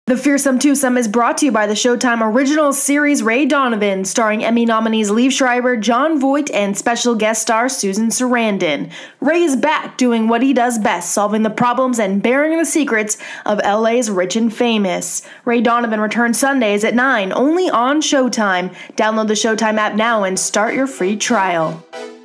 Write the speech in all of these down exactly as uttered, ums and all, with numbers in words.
The Fearsome Twosome is brought to you by the Showtime original series Ray Donovan, starring Emmy nominees Liev Schreiber, Jon Voight, and special guest star Susan Sarandon. Ray is back doing what he does best, solving the problems and bearing the secrets of L A's rich and famous. Ray Donovan returns Sundays at nine, only on Showtime. Download the Showtime app now and start your free trial.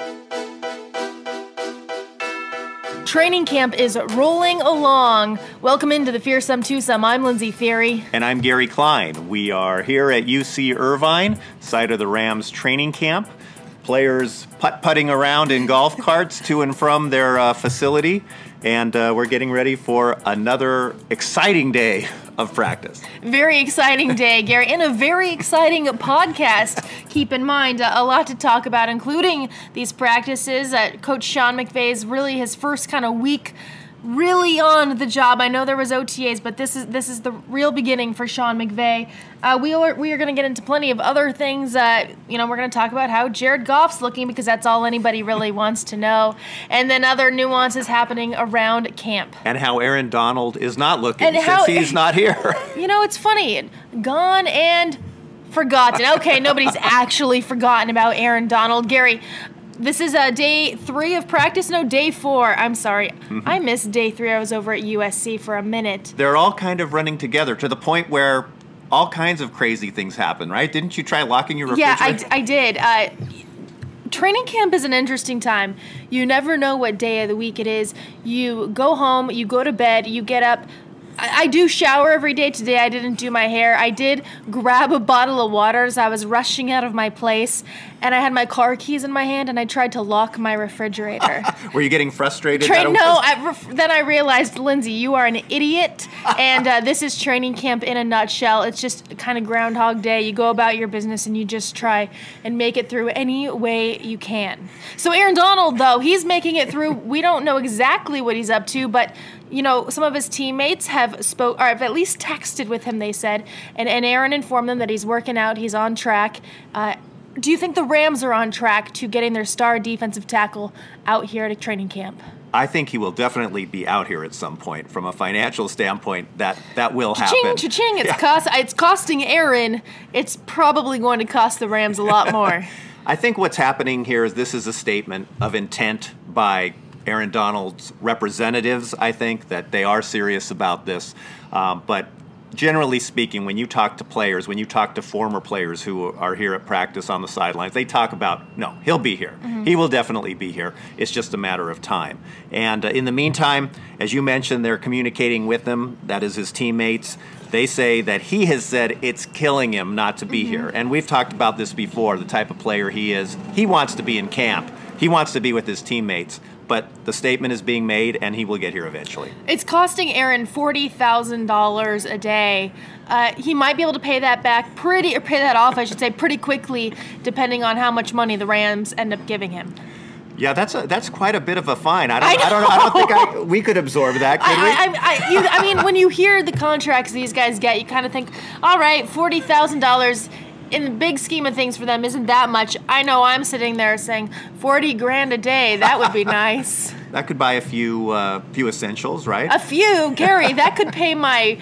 Training camp is rolling along. Welcome into the Fearsome Twosome. I'm Lindsay Theory. And I'm Gary Klein. We are here at U C Irvine, site of the Rams training camp. Players putt-putting around in golf carts to and from their uh, facility. And uh, we're getting ready for another exciting day of practice. Very exciting day, Gary, and a very exciting podcast. Keep in mind, uh, a lot to talk about, including these practices. Uh, Coach Sean McVay's really his first kind of week really on the job. I know there was O T As, but this is this is the real beginning for Sean McVay. Uh, we are we are going to get into plenty of other things. Uh, you know, we're going to talk about how Jared Goff's looking because that's all anybody really wants to know, and then other nuances happening around camp. And how Aaron Donald is not looking and since how, he's not here. You know, it's funny, gone and forgotten. Okay, nobody's actually forgotten about Aaron Donald, Gary. This is uh, day three of practice. No, day four. I'm sorry. Mm-hmm. I missed day three. I was over at U S C for a minute. They're all kind of running together to the point where all kinds of crazy things happen, right? Didn't you try locking your refrigerator? Yeah, I, I did. Uh, training camp is an interesting time. You never know what day of the week it is. You go home, you go to bed, you get up. I do shower every day. Today I didn't do my hair. I did grab a bottle of water as I was rushing out of my place, and I had my car keys in my hand, and I tried to lock my refrigerator. Were you getting frustrated? Tra- no, I, then I realized, Lindsay, you are an idiot, and uh, this is training camp in a nutshell. It's just kind of Groundhog Day. You go about your business, and you just try and make it through any way you can. So Aaron Donald, though, he's making it through. We don't know exactly what he's up to, but you know, some of his teammates have spoke or have at least texted with him, they said, and, and Aaron informed them that he's working out, he's on track. Uh, do you think the Rams are on track to getting their star defensive tackle out here at a training camp? I think he will definitely be out here at some point. From a financial standpoint, that, that will happen. Cha-ching, cha-ching. It's, yeah. cost, it's costing Aaron. It's probably going to cost the Rams a lot more. I think what's happening here is this is a statement of intent by Aaron Donald's representatives. I think that they are serious about this. Um, but generally speaking, when you talk to players, when you talk to former players who are here at practice on the sidelines, they talk about, no, he'll be here. Mm-hmm. He will definitely be here. It's just a matter of time. And uh, in the meantime, as you mentioned, they're communicating with him. That is his teammates. They say that he has said it's killing him not to be mm-hmm. here. And we've talked about this before, the type of player he is. He wants to be in camp. He wants to be with his teammates. But the statement is being made, and he will get here eventually. It's costing Aaron forty thousand dollars a day. Uh, he might be able to pay that back pretty, or pay that off, I should say, pretty quickly, depending on how much money the Rams end up giving him. Yeah, that's a, that's quite a bit of a fine. I don't, I, I don't know. I don't think I, we could absorb that, could I, we? I, I, you, I mean, when you hear the contracts these guys get, you kind of think, all right, forty thousand dollars. In the big scheme of things for them isn't that much. I know I'm sitting there saying forty grand a day. That would be nice. That could buy a few uh, few essentials, right? A few, Gary. That could pay my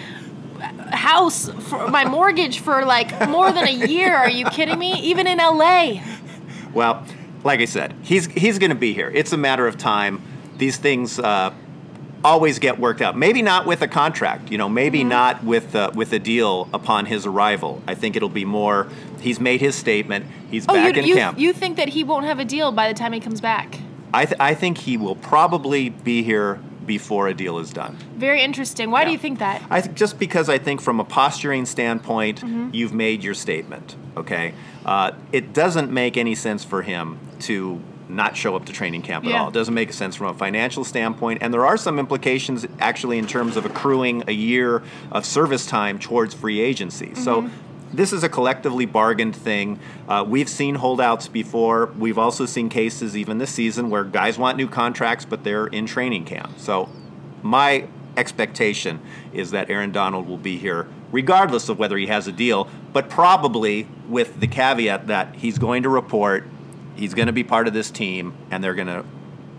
house, for my mortgage for like more than a year. Are you kidding me? Even in L A. Well, like I said, he's he's going to be here. It's a matter of time. These things uh, always get worked out. Maybe not with a contract, you know, maybe mm-hmm. not with uh, with a deal upon his arrival. I think it'll be more, he's made his statement, he's oh, back you, in you, camp. You think that he won't have a deal by the time he comes back? I, th- I think he will probably be here before a deal is done. Very interesting. Why yeah. do you think that? I th- just because I think from a posturing standpoint, mm-hmm. you've made your statement, okay? Uh, it doesn't make any sense for him to not show up to training camp at yeah. all. It doesn't make sense from a financial standpoint, and there are some implications actually in terms of accruing a year of service time towards free agency. Mm-hmm. So this is a collectively bargained thing. Uh, we've seen holdouts before. We've also seen cases even this season where guys want new contracts, but they're in training camp. So my expectation is that Aaron Donald will be here regardless of whether he has a deal, but probably with the caveat that he's going to report, he's going to be part of this team, and they're going to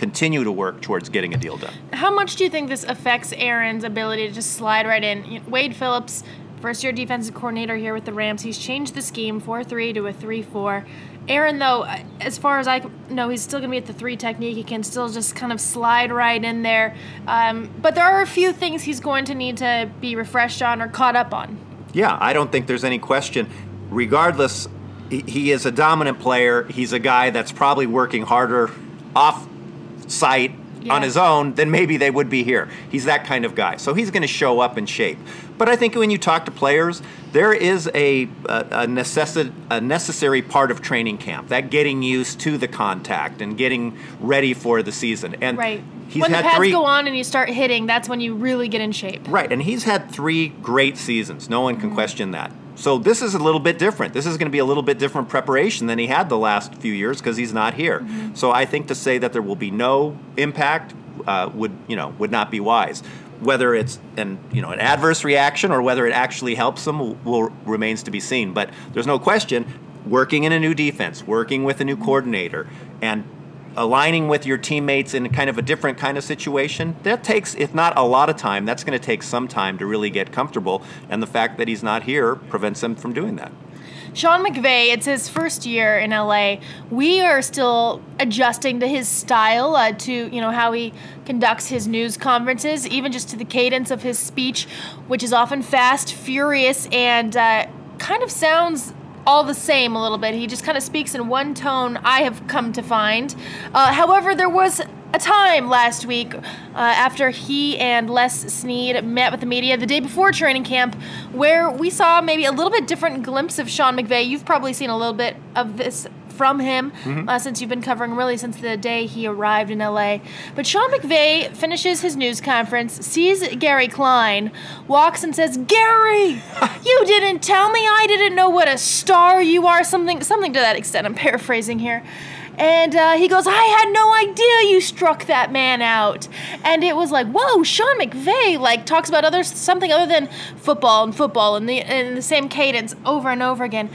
continue to work towards getting a deal done. How much do you think this affects Aaron's ability to just slide right in? You know, Wade Phillips, first-year defensive coordinator here with the Rams, he's changed the scheme four three to a three four. Aaron, though, as far as I know, he's still going to be at the three technique. He can still just kind of slide right in there. Um, but there are a few things he's going to need to be refreshed on or caught up on. Yeah, I don't think there's any question. Regardless, he, he is a dominant player. He's a guy that's probably working harder off site yeah. on his own, then maybe they would be here. He's that kind of guy. So he's going to show up in shape. But I think when you talk to players, there is a, a, a, necessi- a necessary part of training camp, that getting used to the contact and getting ready for the season. And right. he's when had the pads three, go on and you start hitting, that's when you really get in shape. Right, and he's had three great seasons. No one can mm-hmm. question that. So this is a little bit different. This is going to be a little bit different preparation than he had the last few years because he's not here. Mm-hmm. So I think to say that there will be no impact uh, would, you know, would not be wise. Whether it's an, you know, an adverse reaction or whether it actually helps them will, will remains to be seen. But there's no question, working in a new defense, working with a new coordinator, and aligning with your teammates in kind of a different kind of situation, that takes, if not a lot of time, that's going to take some time to really get comfortable. And the fact that he's not here prevents them from doing that. Sean McVay, it's his first year in L A. We are still adjusting to his style, uh, to you know how he conducts his news conferences, even just to the cadence of his speech, which is often fast, furious, and uh, kind of sounds all the same a little bit. He just kind of speaks in one tone, I have come to find. Uh, however, there was a time last week uh, after he and Les Snead met with the media the day before training camp where we saw maybe a little bit different glimpse of Sean McVay. You've probably seen a little bit of this from him mm-hmm. uh, since you've been covering really since the day he arrived in L A. But Sean McVay finishes his news conference, sees Gary Klein, walks and says, "Gary, you didn't tell me. I didn't know what a star you are." Something, something to that extent. I'm paraphrasing here. And uh, he goes, "I had no idea you struck that man out." And it was like, whoa, Sean McVay like talks about other something other than football and football in the in the same cadence over and over again.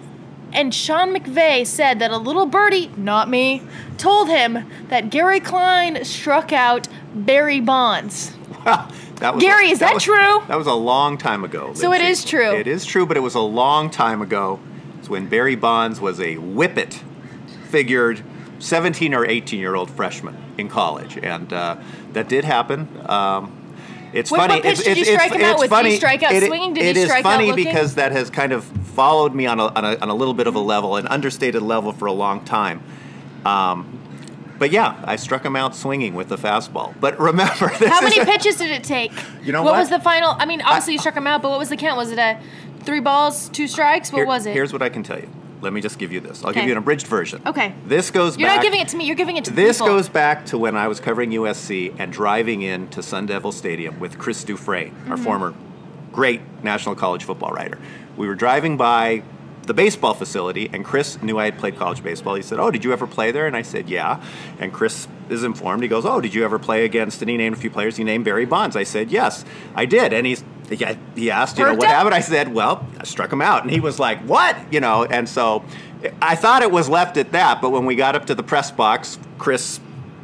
And Sean McVay said that a little birdie, not me, told him that Gary Klein struck out Barry Bonds. Wow. That was Gary, a, is that, that was, true? That was a long time ago, Lindsay. So it is true. It is true, but it was a long time ago. It's when Barry Bonds was a whippet figured seventeen or eighteen-year-old freshman in college, and uh, that did happen. Um, it's what, funny. What pitch it's, did you it's, strike it's, him out it's with? funny. Did you strike out it, swinging? Did it you is strike funny out looking? because that has kind of followed me on a, on a on a little bit of a level, an understated level for a long time. Um, But yeah, I struck him out swinging with the fastball. But remember, this how many is a, pitches did it take? You know what? what? was the final? I mean, obviously I, you struck him out, but what was the count? Was it a three balls, two strikes? What here, was it? Here's what I can tell you. Let me just give you this. I'll okay. give you an abridged version. Okay. This goes You're back. not giving it to me. You're giving it to This people. goes back to when I was covering U S C and driving into Sun Devil Stadium with Chris Dufresne, our mm-hmm. former great National College football writer. We were driving by the baseball facility, and Chris knew I had played college baseball. He said, "Oh, did you ever play there?" And I said, "Yeah." And Chris is informed. He goes, "Oh, did you ever play against?" And he named a few players. He named Barry Bonds. I said, "Yes, I did." And he's he asked, you know, what happened? I said, "Well, I struck him out." And he was like, "What?" You know, and so I thought it was left at that. But when we got up to the press box, Chris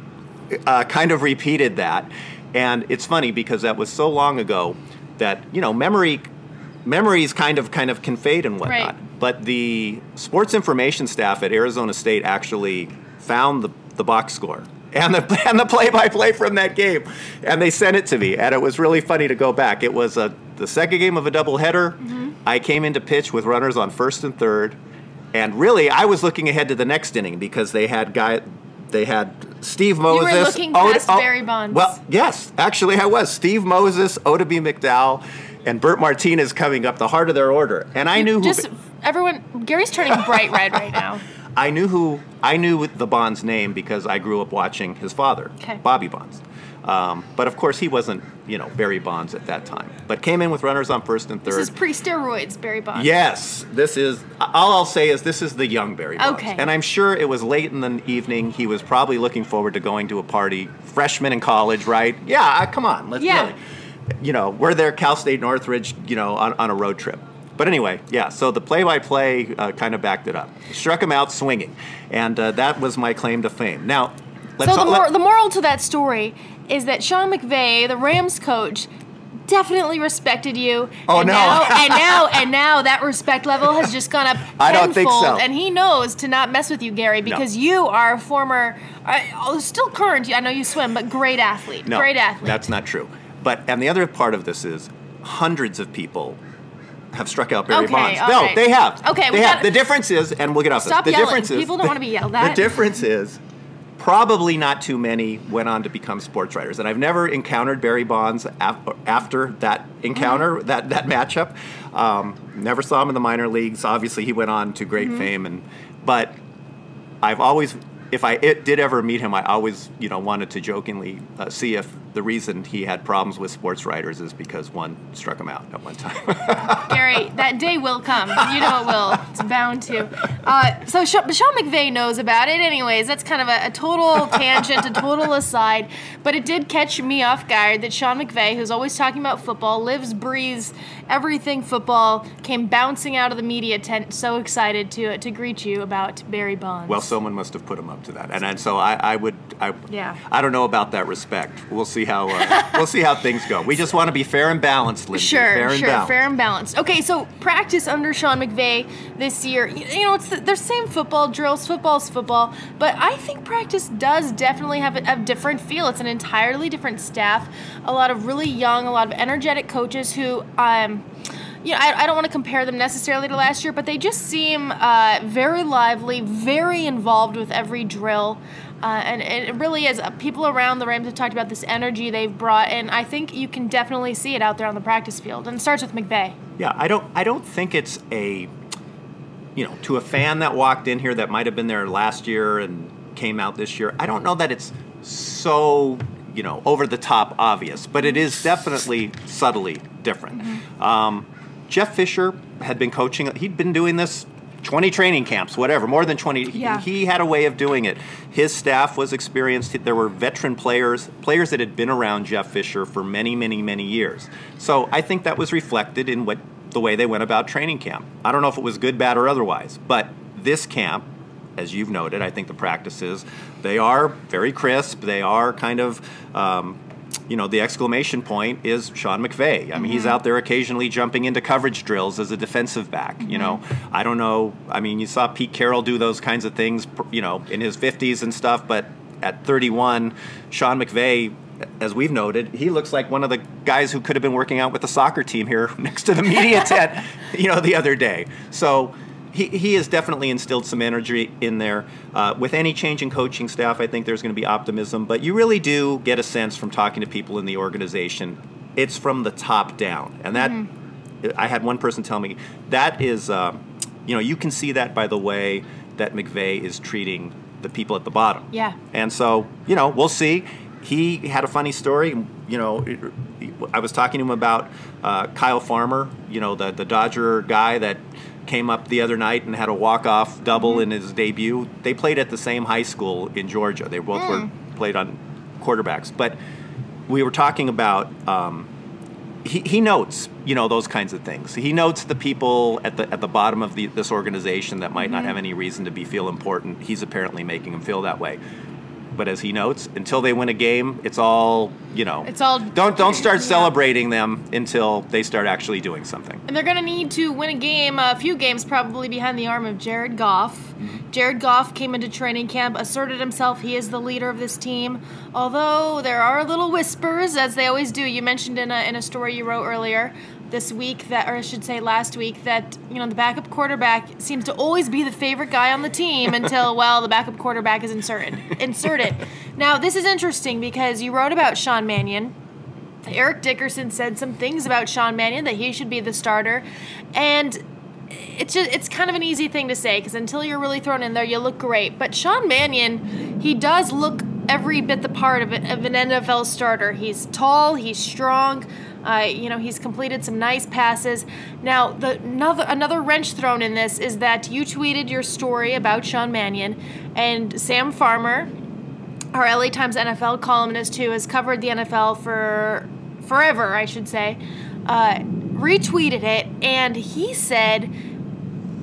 uh, kind of repeated that. And it's funny because that was so long ago that, you know, memory memories kind of kind of can fade and whatnot. Right. But the sports information staff at Arizona State actually found the, the box score and the and the play-by-play from that game, and they sent it to me, and it was really funny to go back. It was a, the second game of a doubleheader. Mm-hmm. I came into pitch with runners on first and third, and really I was looking ahead to the next inning because they had guy they had Steve Moses. You were looking past Oda, Barry Bonds. Well, yes, actually I was. Steve Moses, Oda B. McDowell, and Bert Martinez coming up the heart of their order, and I you knew who. Just everyone, Gary's turning bright red right now. I knew who I knew the Bonds name because I grew up watching his father, okay. Bobby Bonds. Um, but of course, he wasn't, you know, Barry Bonds at that time. But came in with runners on first and third. This is pre-steroids, Barry Bonds. Yes, this is. All I'll say is this is the young Barry Bonds. Okay. And I'm sure it was late in the evening. He was probably looking forward to going to a party. Freshman in college, right? Yeah, come on, let's yeah. really. You know, we're there, Cal State Northridge, you know, on, on a road trip. But anyway, yeah, so the play-by-play uh, kind of backed it up. Struck him out swinging, and uh, that was my claim to fame. Now, let's so the, all, mor- let, the moral to that story is that Sean McVay, the Rams coach, definitely respected you. Oh, and no. Now, and now, and now that respect level has just gone up tenfold. I don't think so. And he knows to not mess with you, Gary, because no. you are a former, uh, still current. I know you swim, but great athlete. No, great athlete. That's not true. But and the other part of this is hundreds of people have struck out Barry Okay, Bonds. all No, right. they have. Okay, we they have. got- The difference is, and we'll get off Stop this. The yelling. difference is People don't want to be yelled at. The difference is, probably not too many went on to become sports writers, and I've never encountered Barry Bonds af- after that encounter, mm-hmm. that that matchup. Um, never saw him in the minor leagues. Obviously, he went on to great mm-hmm. fame, and but I've always. If I it did ever meet him, I always, you know, wanted to jokingly uh, see if the reason he had problems with sports writers is because one struck him out at one time. Gary, that day will come. You know it will. It's bound to. Uh, so Sean, Sean McVay knows about it anyways. That's kind of a, a total tangent, a total aside. But it did catch me off guard that Sean McVay, who's always talking about football, lives, breathes everything football, came bouncing out of the media tent so excited to to greet you about Barry Bonds. Well, someone must have put him up to that, and, and so I, I would, I, yeah. I don't know about that respect. We'll see how uh, we'll see how things go. We just want to be fair and balanced, Lindsay. Sure, fair and sure, balanced. fair and balanced. Okay, so practice under Sean McVay this year. You, you know, it's the, they're same football drills. Football's football, but I think practice does definitely have a, a different feel. It's an entirely different staff. A lot of really young, a lot of energetic coaches who. Um, You know, I, I don't want to compare them necessarily to last year, but they just seem uh, very lively, very involved with every drill. Uh, and, and it really is. Uh, people around the Rams have talked about this energy they've brought, and I think you can definitely see it out there on the practice field. And it starts with McVay. Yeah, I don't. I don't think it's a, you know, to a fan that walked in here that might have been there last year and came out this year. I don't know that it's so, you know, over the top obvious, but it is definitely subtly different. Mm-hmm. Um, Jeff Fisher had been coaching. He'd been doing this twenty training camps, whatever, more than twenty. Yeah. He had a way of doing it. His staff was experienced. There were veteran players, players that had been around Jeff Fisher for many, many, many years. So I think that was reflected in what the way they went about training camp. I don't know if it was good, bad, or otherwise, but this camp, as you've noted, I think the practices, they are very crisp. They are kind of... Um, you know, the exclamation point is Sean McVay. I mean, mm-hmm. he's out there occasionally jumping into coverage drills as a defensive back. Mm-hmm. You know, I don't know. I mean, you saw Pete Carroll do those kinds of things, you know, in his fifties and stuff. But at thirty-one, Sean McVay, as we've noted, he looks like one of the guys who could have been working out with the soccer team here next to the media tent, you know, the other day. So he, he has definitely instilled some energy in there. Uh, with any change in coaching staff, I think there's going to be optimism. But you really do get a sense from talking to people in the organization, it's from the top down. And that, mm-hmm. I had one person tell me, that is, uh, you know, you can see that by the way that McVay is treating the people at the bottom. Yeah. And so, you know, we'll see. He had a funny story. You know, I was talking to him about uh, Kyle Farmer, you know, the, the Dodger guy that came up the other night and had a walk-off double mm-hmm. in his debut. They played at the same high school in Georgia. They both mm. were played on quarterbacks. But we were talking about um, he, he notes, you know, those kinds of things. He notes the people at the at the bottom of the, this organization that might mm-hmm. not have any reason to be feel important. He's apparently making them feel that way. But as he notes, until they win a game, it's all, you know. It's all. Don't don't start yeah. celebrating them until they start actually doing something. And they're going to need to win a game, a few games probably behind the arm of Jared Goff. Mm-hmm. Jared Goff came into training camp, asserted himself. He is the leader of this team. Although there are little whispers, as they always do. You mentioned in a in a story you wrote earlier this week that, or I should say last week, that, you know, the backup quarterback seems to always be the favorite guy on the team until, well, the backup quarterback is inserted. Inserted. Now, this is interesting because you wrote about Sean Mannion. Eric Dickerson said some things about Sean Mannion, that he should be the starter. And it's just, it's kind of an easy thing to say because until you're really thrown in there, you look great. But Sean Mannion, he does look every bit the part of, it, of an N F L starter. He's tall, he's strong. Uh, you know, he's completed some nice passes. Now, the another another wrench thrown in this is that you tweeted your story about Sean Mannion, and Sam Farmer, our L A Times N F L columnist who has covered the N F L for forever, I should say, uh, retweeted it, and he said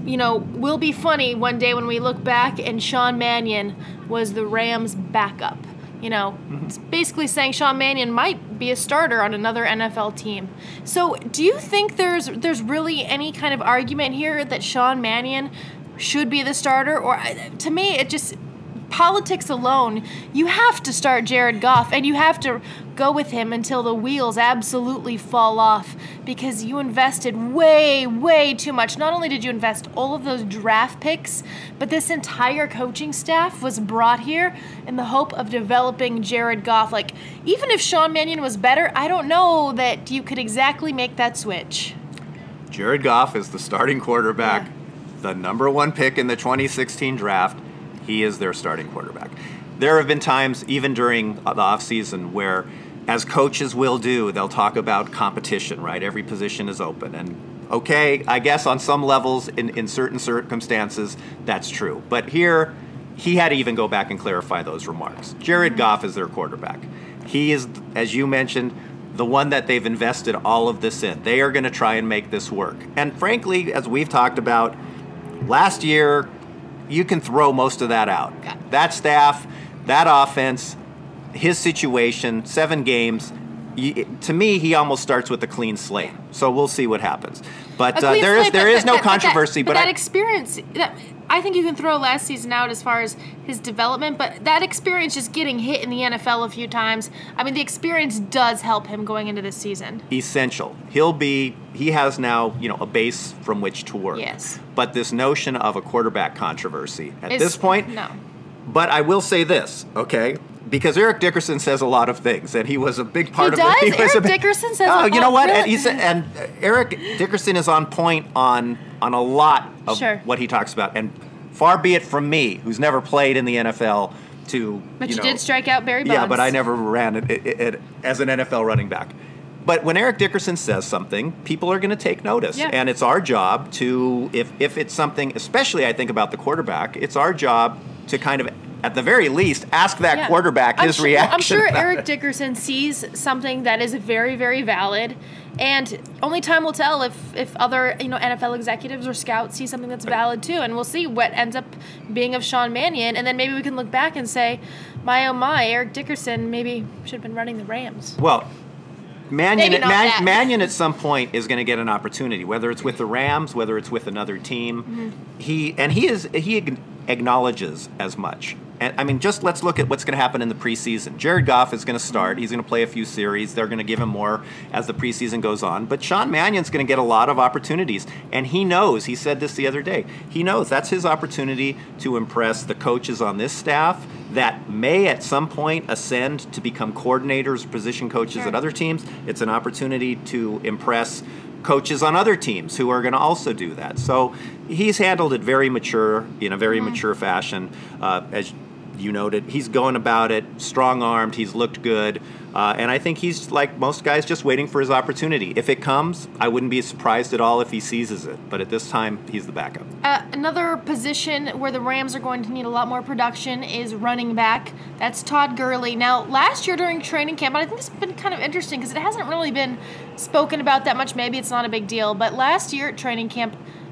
you know, will be funny one day when we look back and Sean Mannion was the Rams' backup. You know, mm-hmm. It's basically saying Sean Mannion might be a starter on another N F L team. So do you think there's there's really any kind of argument here that Sean Mannion should be the starter? Or to me, it just, politics alone, you have to start Jared Goff, and you have to go with him until the wheels absolutely fall off, because you invested way, way too much. Not only did you invest all of those draft picks, but this entire coaching staff was brought here in the hope of developing Jared Goff. Like, even if Sean Mannion was better, I don't know that you could exactly make that switch. Jared Goff is the starting quarterback, yeah. the number one pick in the twenty sixteen draft. He is their starting quarterback. There have been times, even during the offseason, where, as coaches will do, they'll talk about competition, right? Every position is open. And, okay, I guess on some levels, in, in certain circumstances, that's true. But here, he had to even go back and clarify those remarks. Jared Goff is their quarterback. He is, as you mentioned, the one that they've invested all of this in. They are going to try and make this work. And frankly, as we've talked about, last year, you can throw most of that out. That staff, that offense, his situation, seven games. You, to me, he almost starts with a clean slate. So we'll see what happens. But uh, there is there is no controversy. But, but that I, experience, that, I think you can throw last season out as far as his development. But that experience, just getting hit in the N F L a few times, I mean, the experience does help him going into this season. Essential. He'll be. He has now, you know, a base from which to work. Yes. But this notion of a quarterback controversy at It's, this point, no. But I will say this, okay? Because Eric Dickerson says a lot of things, and he was a big part he of does? it. He Eric was a, Dickerson says. Oh, you know what? Really? And, he's, and Eric Dickerson is on point on on a lot of Sure. what he talks about, and far be it from me, who's never played in the N F L, to But you, you know, did strike out Barry Bonds. Yeah, but I never ran it, it, it, as an N F L running back. But when Eric Dickerson says something, people are going to take notice. Yeah. And it's our job to, if, if it's something, especially I think about the quarterback, it's our job to kind of, at the very least, ask that Yeah. quarterback I'm his sure, reaction. I'm sure about Eric it. Dickerson sees something that is very, very valid, and only time will tell if, if other you know N F L executives or scouts see something that's valid too, and we'll see what ends up being of Sean Mannion, and then maybe we can look back and say, my oh my, Eric Dickerson maybe should have been running the Rams. Well, Mannion, Maybe not Man, that. Mannion at some point is going to get an opportunity, whether it's with the Rams, whether it's with another team. Mm-hmm. He and he is he acknowledges as much. And I mean, just let's look at what's going to happen in the preseason. Jared Goff is going to start. He's going to play a few series. They're going to give him more as the preseason goes on. But Sean Mannion's going to get a lot of opportunities. And he knows, he said this the other day, he knows that's his opportunity to impress the coaches on this staff that may at some point ascend to become coordinators, position coaches Sure. at other teams. It's an opportunity to impress coaches on other teams who are going to also do that. So he's handled it very mature, in a very mm-hmm. mature fashion. Uh, as you noted, he's going about it strong-armed. He's looked good. Uh, and I think he's, like most guys, just waiting for his opportunity. If it comes, I wouldn't be surprised at all if he seizes it. But at this time, he's the backup. Uh, another position where the Rams are going to need a lot more production is running back. That's Todd Gurley. Now, last year during training camp, and I think it's been kind of interesting because it hasn't really been spoken about that much. Maybe it's not a big deal. But last year at training camp,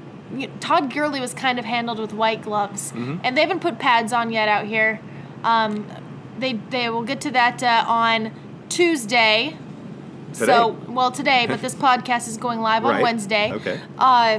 Todd Gurley was kind of handled with white gloves. Mm-hmm. And they haven't put pads on yet out here. Um, they, they will get to that uh, on Tuesday. Today? So, well, today, but this podcast is going live on Right. Wednesday. Okay. Uh,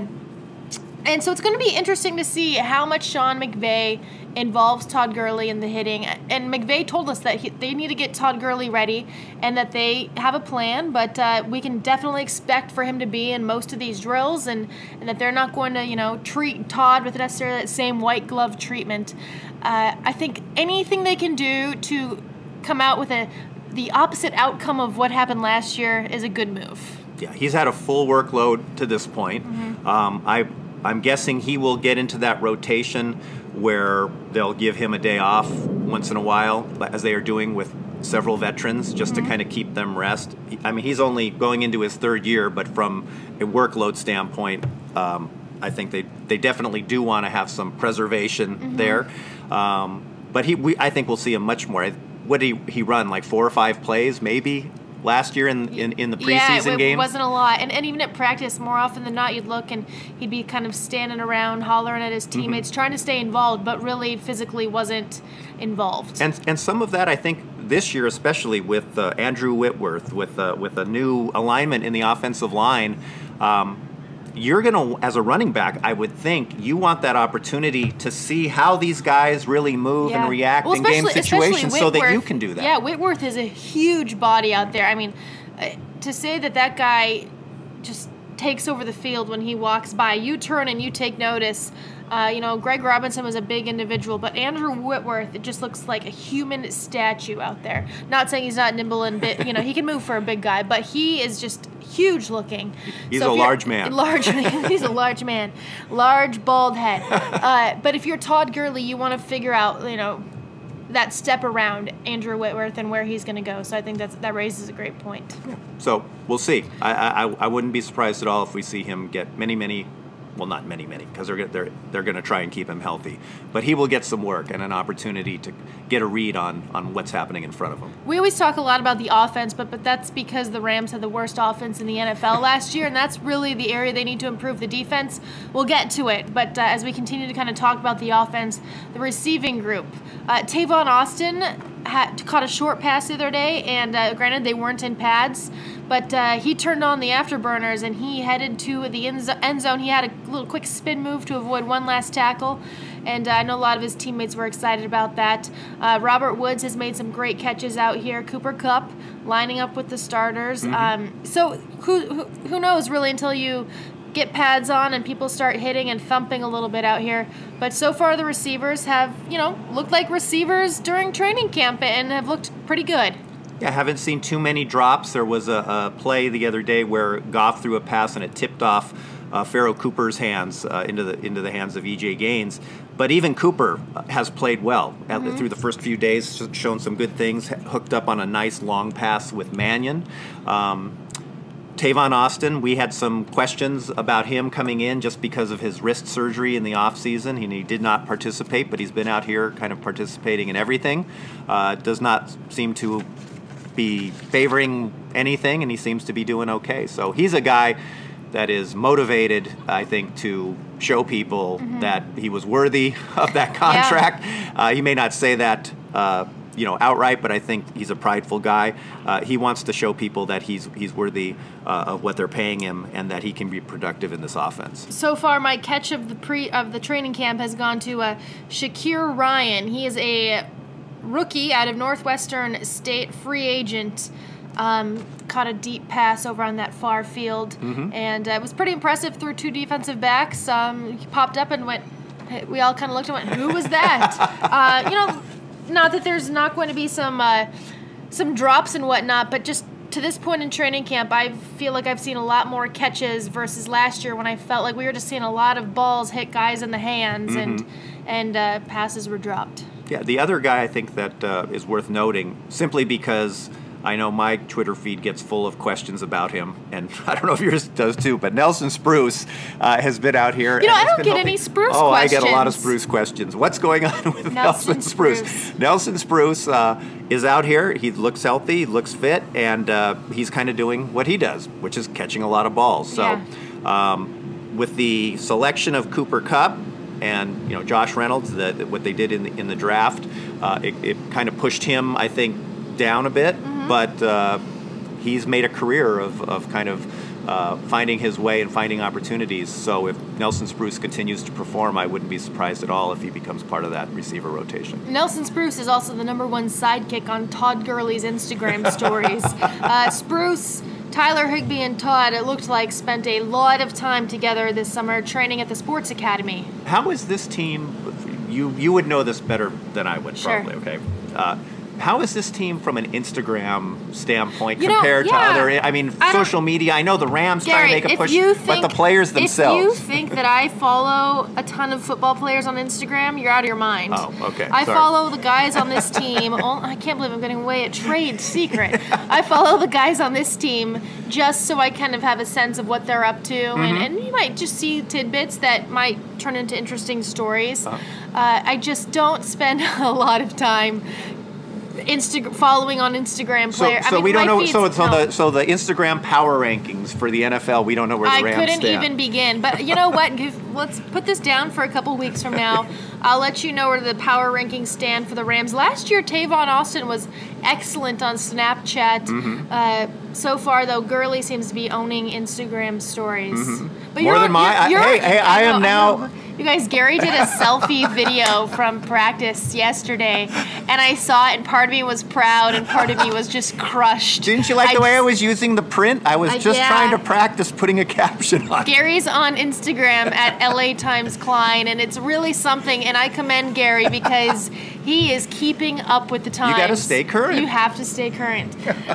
and so it's going to be interesting to see how much Sean McVay involves Todd Gurley in the hitting. And McVay told us that he, they need to get Todd Gurley ready and that they have a plan, but uh, we can definitely expect for him to be in most of these drills and, and that they're not going to, you know, treat Todd with necessarily that same white glove treatment. Uh, I think anything they can do to come out with a the opposite outcome of what happened last year is a good move. Yeah, he's had a full workload to this point. Mm-hmm. Um, I, I'm guessing he will get into that rotation where they'll give him a day off once in a while, as they are doing with several veterans, just mm-hmm. to kind of keep them rest. I mean, he's only going into his third year, but from a workload standpoint, um, I think they, they definitely do want to have some preservation mm-hmm. there. Um, but he, we, I think we'll see him much more. What did he, he run, like four or five plays, maybe? last year in in, in the preseason yeah, it, game. it wasn't a lot. And, and even at practice, more often than not, you'd look and he'd be kind of standing around, hollering at his teammates, mm-hmm. trying to stay involved, but really physically wasn't involved. And and some of that, I think, this year, especially with uh, Andrew Whitworth, with uh, with a new alignment in the offensive line, um, you're going to, as a running back, I would think, you want that opportunity to see how these guys really move yeah. and react well, in game situations so that you can do that. Yeah, Whitworth is a huge body out there. I mean, uh, to say that that guy just takes over the field when he walks by, you turn and you take notice. Uh, you know, Greg Robinson was a big individual, but Andrew Whitworth, it just looks like a human statue out there. Not saying he's not nimble and bit, you know, he can move for a big guy, but he is just huge looking. He's so a large man. Large, he's a large man, large bald head. Uh, but if you're Todd Gurley, you want to figure out, you know, that step around Andrew Whitworth and where he's going to go. So I think that's, that raises a great point. Yeah. So we'll see. I, I I wouldn't be surprised at all if we see him get many, many. Well, not many, many, because they're they're they're going to try and keep him healthy. But he will get some work and an opportunity to get a read on on what's happening in front of him. We always talk a lot about the offense, but but that's because the Rams had the worst offense in the N F L last year, and that's really the area they need to improve. The defense, we'll get to it. But uh, as we continue to kind of talk about the offense, the receiving group, uh, Tavon Austin had caught a short pass the other day, and uh, granted they weren't in pads, but uh, he turned on the afterburners and he headed to the end zone. He had a little quick spin move to avoid one last tackle, and uh, I know a lot of his teammates were excited about that. Uh, Robert Woods has made some great catches out here. Cooper Kupp lining up with the starters. Mm-hmm. Um, so who, who who knows really until you get pads on and people start hitting and thumping a little bit out here. But so far the receivers have, you know, looked like receivers during training camp and have looked pretty good. Yeah, I haven't seen too many drops. There was a, a play the other day where Goff threw a pass and it tipped off uh, Pharoh Cooper's hands uh, into the into the hands of E J Gaines. But even Cooper has played well mm-hmm. through the first few days, shown some good things, hooked up on a nice long pass with Mannion. Um, Tavon Austin, we had some questions about him coming in just because of his wrist surgery in the offseason. He, he did not participate, but he's been out here kind of participating in everything. Uh, does not seem to be favoring anything, and he seems to be doing okay. So he's a guy that is motivated, I think, to show people mm-hmm. that he was worthy of that contract. Yeah. Uh, he may not say that uh, you know, outright, but I think he's a prideful guy. Uh, he wants to show people that he's he's worthy uh, of what they're paying him and that he can be productive in this offense. So far, my catch of the pre of the training camp has gone to uh, Shakir Ryan. He is a rookie out of Northwestern State, free agent. Um, caught a deep pass over on that far field, mm-hmm. and uh, it was pretty impressive through two defensive backs. Um, he popped up and went. We all kind of looked and went, "Who was that?" uh, you know. Not that there's not going to be some uh, some drops and whatnot, but just to this point in training camp, I feel like I've seen a lot more catches versus last year when I felt like we were just seeing a lot of balls hit guys in the hands mm-hmm. and and uh, passes were dropped. Yeah, the other guy I think that uh, is worth noting, simply because I know my Twitter feed gets full of questions about him, and I don't know if yours does too, but Nelson Spruce uh, has been out here. You know, and I don't get helping. any Spruce oh, questions. Oh, I get a lot of Spruce questions. What's going on with Nelson, Nelson Spruce? Spruce? Nelson Spruce uh, is out here. He looks healthy, he looks fit, and uh, he's kind of doing what he does, which is catching a lot of balls. So yeah. um, with the selection of Cooper Kupp and, you know, Josh Reynolds, the, the, what they did in the, in the draft, uh, it, it kind of pushed him, I think, down a bit, mm-hmm. but uh, he's made a career of, of kind of uh, finding his way and finding opportunities. So if Nelson Spruce continues to perform, I wouldn't be surprised at all if he becomes part of that receiver rotation. Nelson Spruce is also the number one sidekick on Todd Gurley's Instagram stories. uh, Spruce, Tyler Higbee, and Todd, it looked like, spent a lot of time together this summer training at the Sports Academy. How is this team, you, you would know this better than I would, sure. probably, okay? Uh, How is this team from an Instagram standpoint you compared know, yeah. to other, I mean, I social media? I know the Rams Gary, trying to make a push, think, but the players themselves. If you think that I follow a ton of football players on Instagram, you're out of your mind. Oh, okay. I Sorry. follow the guys on this team. oh, I can't believe I'm getting away a trade secret. I follow the guys on this team just so I kind of have a sense of what they're up to, mm-hmm. and, and you might just see tidbits that might turn into interesting stories. Uh-huh. Uh, I just don't spend a lot of time Insta following on Instagram So, player. so I mean, we don't my know. feed's- So, so no. the so the Instagram power rankings for the N F L, we don't know where the I Rams couldn't stand. even begin. But you know what? Give, let's put this down for a couple weeks from now. I'll let you know where the power rankings stand for the Rams. Last year, Tavon Austin was excellent on Snapchat. Mm-hmm. Uh, so far, though, Gurley seems to be owning Instagram stories. Mm-hmm. But More you're, than my- you're, I- you're, hey, hey, I am know, now- know. You guys, Gary did a selfie video from practice yesterday, and I saw it, and part of me was proud, and part of me was just crushed. Didn't you like I the way I just- was using the print? I was Uh, just yeah. trying to practice putting a caption on. Gary's on Instagram at L A Times Klein, and it's really something, and I commend Gary because he is keeping up with the times. gotta stay current. You have to stay current.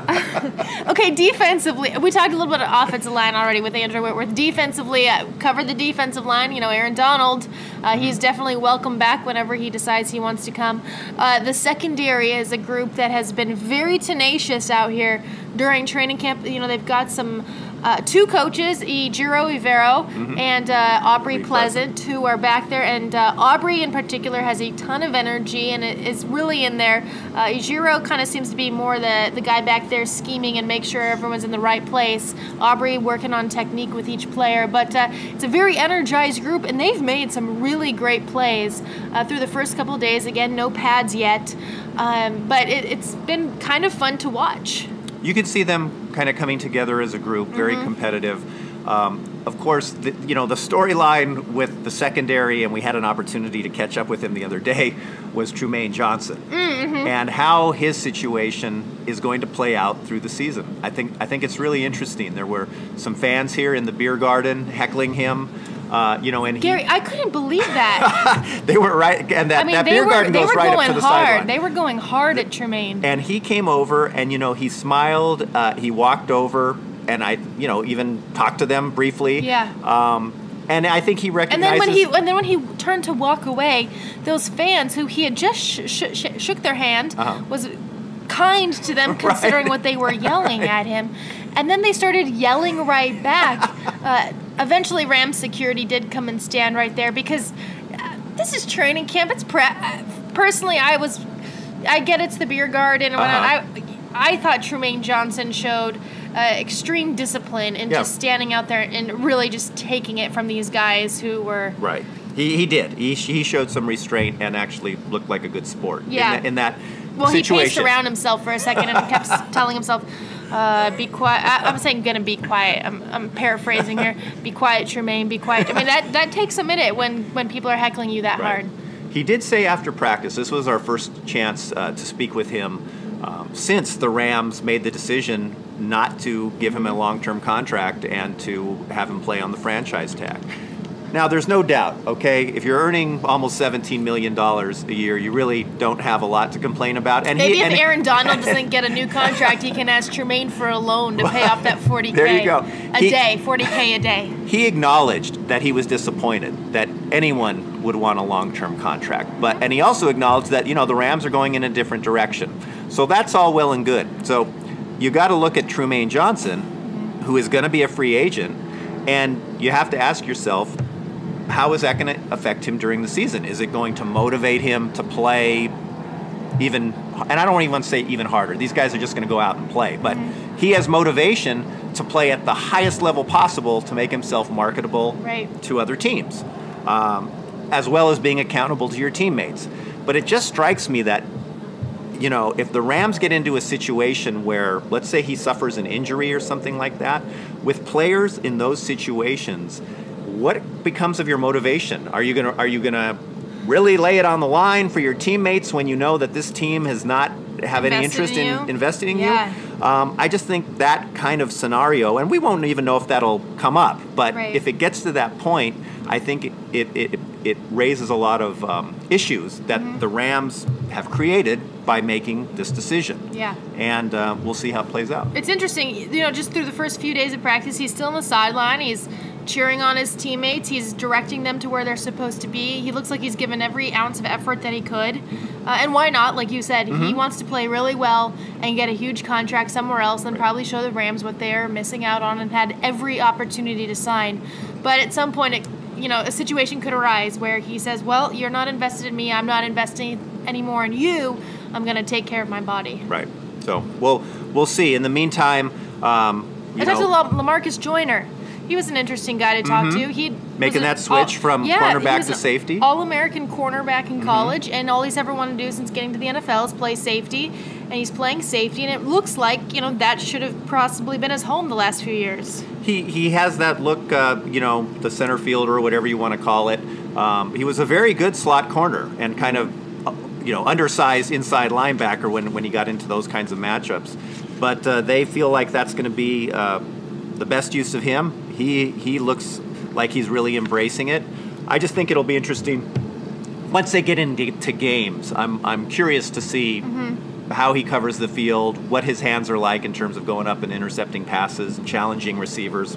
Okay, defensively, we talked a little bit of offensive line already with Andrew Whitworth. Defensively, uh, covered the defensive line. You know, Aaron Donald, uh, he's definitely welcome back whenever he decides he wants to come. Uh, the secondary is a group that has been very tenacious out here during training camp. You know, they've got some uh, two coaches, Ejiro Ivero Mm-hmm. and uh, Aubrey Aubrey Pleasant, who are back there. And uh, Aubrey in particular has a ton of energy and it is really in there. Uh, Ejiro kind of seems to be more the, the guy back there scheming and make sure everyone's in the right place. Aubrey working on technique with each player. But uh, it's a very energized group, and they've made some really great plays uh, through the first couple of days. Again, no pads yet, um, but it, it's been kind of fun to watch. You can see them kind of coming together as a group, very Mm-hmm. competitive. Um, of course, the, you know, the storyline with the secondary, and we had an opportunity to catch up with him the other day, was Trumaine Johnson, Mm-hmm. and how his situation is going to play out through the season. I think I think it's really interesting. There were some fans here in the beer garden heckling him, uh, you know, and he, Gary, I couldn't believe that. they were right, and that, I mean, that they beer were garden they goes were right up going to the hard. sideline. They were going hard at Tremaine. And he came over, and you know, he smiled. Uh, he walked over, and I, you know, even talked to them briefly. Yeah. Um, and I think he And recognizes. then when he and then when he turned to walk away, those fans who he had just sh- sh- sh- shook their hand Uh-huh. was kind to them, considering what they were yelling at him. And then they started yelling right back. Uh, eventually, Rams security did come and stand right there because uh, this is training camp. It's pre- uh, personally, I was, I get it's the beer garden and whatnot. Uh-huh. I, I thought Trumaine Johnson showed uh, extreme discipline in Yeah. just standing out there and really just taking it from these guys who were. Right. He, he did. He, he showed some restraint and actually looked like a good sport. Yeah. In, that- in that Well, he situation. paced around himself for a second and kept s- telling himself, uh, "Be quiet." I, I'm saying, "Gonna be quiet." I'm, I'm paraphrasing here. Be quiet, Tremaine. Be quiet. I mean, that, that takes a minute when, when people are heckling you that Right. hard. He did say after practice, this was our first chance uh, to speak with him um, since the Rams made the decision not to give him a long-term contract and to have him play on the franchise tag. Now, there's no doubt, okay, if you're earning almost seventeen million dollars a year, you really don't have a lot to complain about. And Maybe he, if and Aaron Donald doesn't get a new contract, he can ask Tremaine for a loan to pay off that forty K There you go. a He- day, forty K a day. He acknowledged that he was disappointed that anyone would want a long-term contract, but and he also acknowledged that you know the Rams are going in a different direction. So that's all well and good. So you got to look at Trumaine Johnson, who is going to be a free agent, and you have to ask yourself, how is that going to affect him during the season? Is it going to motivate him to play even, and I don't even want to say even harder. These guys are just going to go out and play, but Mm-hmm. he has motivation to play at the highest level possible to make himself marketable Right. to other teams, um, as well as being accountable to your teammates. But it just strikes me that, you know, if the Rams get into a situation where, let's say he suffers an injury or something like that, with players in those situations, what becomes of your motivation? Are you gonna are you gonna really lay it on the line for your teammates when you know that this team has not have any Invested interest in in, you? investing in Yeah. you? Um, I just think that kind of scenario, and we won't even know if that'll come up, but Right. if it gets to that point, I think it it, it, it raises a lot of um, issues that Mm-hmm. the Rams have created by making this decision. Yeah. And uh, we'll see how it plays out. It's interesting, you know, just through the first few days of practice, he's still on the sideline. He's cheering on his teammates. He's directing them to where they're supposed to be. He looks like he's given every ounce of effort that he could. Uh, and why not? Like you said, Mm-hmm. he wants to play really well and get a huge contract somewhere else and probably show the Rams what they're missing out on and had every opportunity to sign. But at some point, it, you know, a situation could arise where he says, well, you're not invested in me. I'm not investing anymore in you. I'm going to take care of my body. Right. So we'll we'll see. In the meantime, um, you I talked know, to LaMarcus Joyner. He was an interesting guy to talk mm-hmm. to. He making that switch all, from yeah, cornerback to safety. All-American cornerback in mm-hmm. college, and all he's ever wanted to do since getting to the N F L is play safety. And he's playing safety, and it looks like, you know, that should have possibly been his home the last few years. He he has that look, uh, you know, the center fielder or whatever you want to call it. Um, he was a very good slot corner and kind of, uh, you know, undersized inside linebacker when when he got into those kinds of matchups. But uh, they feel like that's going to be uh, the best use of him. He he looks like he's really embracing it. I just think it'll be interesting once they get into to games. I'm I'm curious to see mm-hmm. how he covers the field, what his hands are like in terms of going up and intercepting passes and challenging receivers.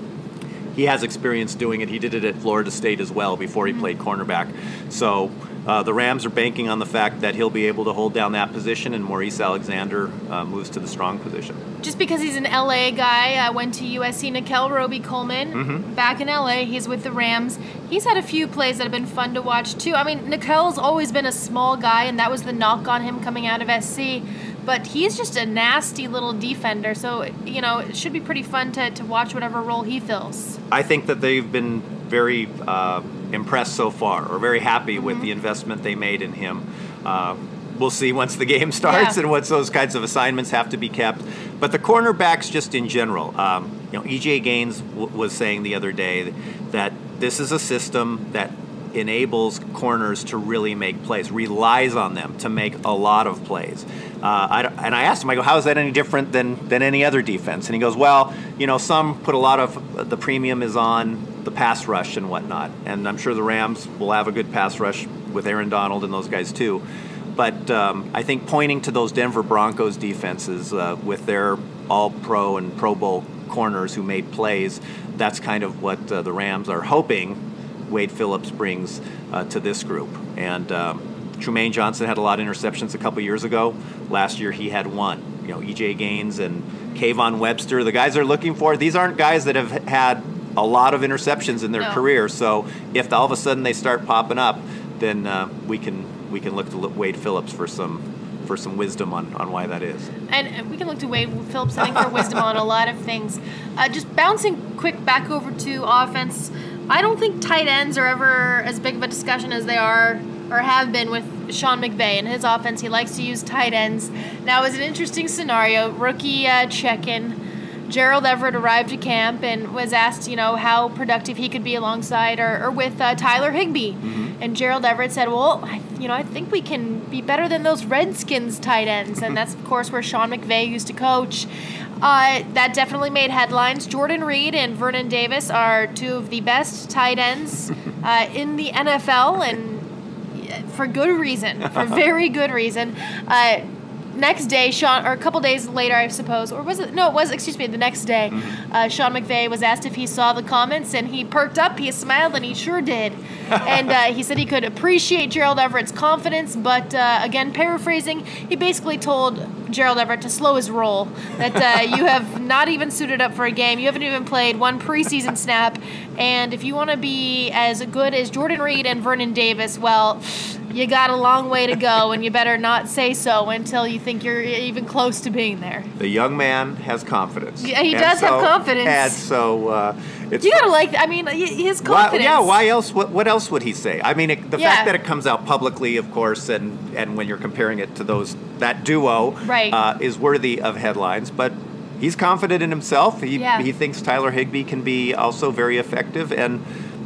He has experience doing it. He did it at Florida State as well before he mm-hmm. played cornerback. So uh, the Rams are banking on the fact that he'll be able to hold down that position, and Maurice Alexander uh, moves to the strong position. Just because he's an L A guy, I uh, went to U S C. Nickel Roby-Coleman, mm-hmm. back in L A. He's with the Rams. He's had a few plays that have been fun to watch, too. I mean, Nickel's always been a small guy, and that was the knock on him coming out of S C. But he's just a nasty little defender, so, you know, it should be pretty fun to, to watch whatever role he fills. I think that they've been very uh, impressed so far, or very happy mm-hmm. with the investment they made in him. Uh, we'll see once the game starts yeah. and once those kinds of assignments have to be kept. But the cornerbacks just in general, um, you know, E J Gaines w- was saying the other day that this is a system that enables corners to really make plays, relies on them to make a lot of plays. Uh, I, and I asked him, I go, how is that any different than, than any other defense? And he goes, well, you know, some put a lot of, the premium is on the pass rush and whatnot. And I'm sure the Rams will have a good pass rush with Aaron Donald and those guys too. But um, I think pointing to those Denver Broncos defenses uh, with their all-pro and Pro Bowl corners who made plays, that's kind of what uh, the Rams are hoping Wade Phillips brings uh, to this group. And um, Trumaine Johnson had a lot of interceptions a couple years ago. Last year he had one. You know, E J Gaines and Kayvon Webster, the guys they're looking for, these aren't guys that have had a lot of interceptions in their no. career. So if all of a sudden they start popping up, then uh, we can we can look to Wade Phillips for some for some wisdom on, on why that is. And we can look to Wade Phillips, I think, for wisdom on a lot of things. Uh, just bouncing quick back over to offense, I don't think tight ends are ever as big of a discussion as they are or have been with Sean McVay and his offense. He likes to use tight ends. Now, it was an interesting scenario. Rookie uh, check-in. Gerald Everett arrived at camp and was asked, you know, how productive he could be alongside or, or with uh, Tyler Higbee. Mm-hmm. And Gerald Everett said, well, I, you know, I think we can be better than those Redskins tight ends. And that's, of course, where Sean McVay used to coach. Uh, that definitely made headlines. Jordan Reed and Vernon Davis are two of the best tight ends uh, in the N F L, and for good reason, for very good reason. Uh, next day, Sean, or a couple days later, I suppose, or was it? No, it was, excuse me, the next day, mm-hmm. uh, Sean McVay was asked if he saw the comments, and he perked up, he smiled, and he sure did. And uh, he said he could appreciate Gerald Everett's confidence, but uh, again, paraphrasing, he basically told Gerald Everett to slow his roll, that uh, you have not even suited up for a game, you haven't even played one preseason snap, and if you want to be as good as Jordan Reed and Vernon Davis, well, you got a long way to go, and you better not say so until you think you're even close to being there. The young man has confidence. Yeah, he and does so, have confidence. And so uh, it's you gotta like. I mean, his confidence. Why, yeah. Why else? What, what else would he say? I mean, it, the yeah. fact that it comes out publicly, of course, and and when you're comparing it to those that duo, right. uh, is worthy of headlines. But he's confident in himself. He yeah. he thinks Tyler Higbee can be also very effective. And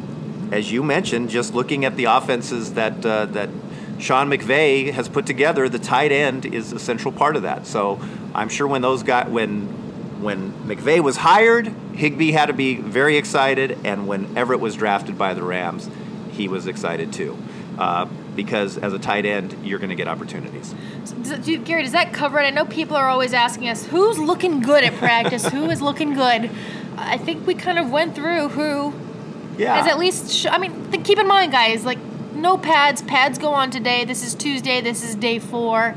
as you mentioned, just looking at the offenses that uh, that. Sean McVay has put together, the tight end is a central part of that. So I'm sure when those guys, when when McVay was hired, Higbee had to be very excited, and when Everett was drafted by the Rams, he was excited too, uh, because as a tight end, you're going to get opportunities. So, do, Gary, does that cover it? I know people are always asking us, who's looking good at practice? Who is looking good? I think we kind of went through who yeah. has at least. Sh- I mean, th- keep in mind, guys, like. No pads. Pads go on today. This is Tuesday. This is day four.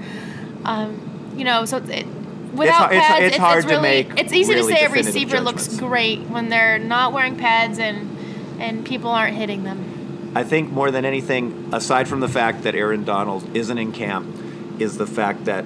Um, you know, so it, without it's, pads, it's, it's hard it's really, to make. It's easy really to say a definitive receiver judgments. looks great when they're not wearing pads and and people aren't hitting them. I think more than anything, aside from the fact that Aaron Donald isn't in camp, is the fact that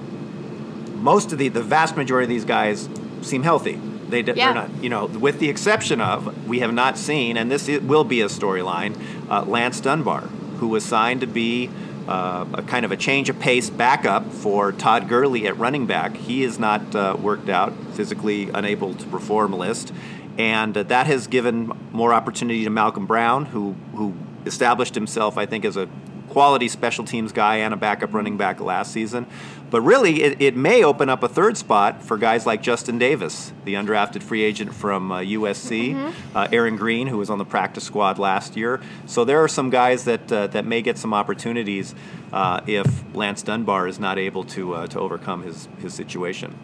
most of the, the vast majority of these guys seem healthy. They, yeah. They're not, you know, with the exception of, we have not seen, and this will be a storyline, uh, Lance Dunbar, who was signed to be uh, a kind of a change of pace backup for Todd Gurley at running back. He is not uh, worked out, physically unable to perform list, and uh, that has given more opportunity to Malcolm Brown, who who established himself, I think, as a quality special teams guy and a backup running back last season. But really, it, it may open up a third spot for guys like Justin Davis, the undrafted free agent from uh, U S C, mm-hmm. uh, Aaron Green, who was on the practice squad last year. So there are some guys that uh, that may get some opportunities uh, if Lance Dunbar is not able to uh, to overcome his, his situation.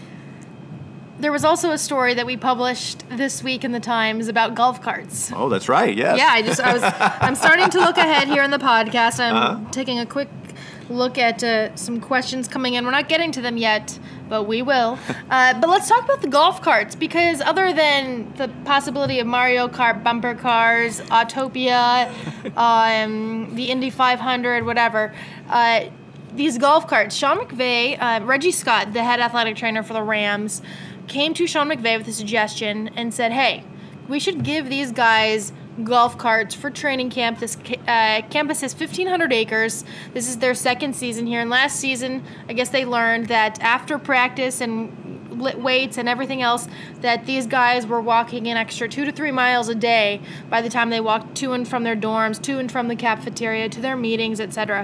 There was also a story that we published this week in the Times about golf carts. Oh, that's right. Yes. Yeah, I just I was I'm starting to look ahead here in the podcast. I'm Uh-huh. taking a quick look at uh, some questions coming in. We're not getting to them yet, but we will. Uh, but let's talk about the golf carts, because other than the possibility of Mario Kart bumper cars, Autopia, um, the Indy five hundred, whatever, uh, these golf carts, Sean McVay, uh, Reggie Scott, the head athletic trainer for the Rams, came to Sean McVay with a suggestion and said, hey, we should give these guys golf carts for training camp. This uh, campus has fifteen hundred acres. This is their second season here. And last season, I guess they learned that after practice and lit weights and everything else, that these guys were walking an extra two to three miles a day by the time they walked to and from their dorms, to and from the cafeteria, to their meetings, et cetera.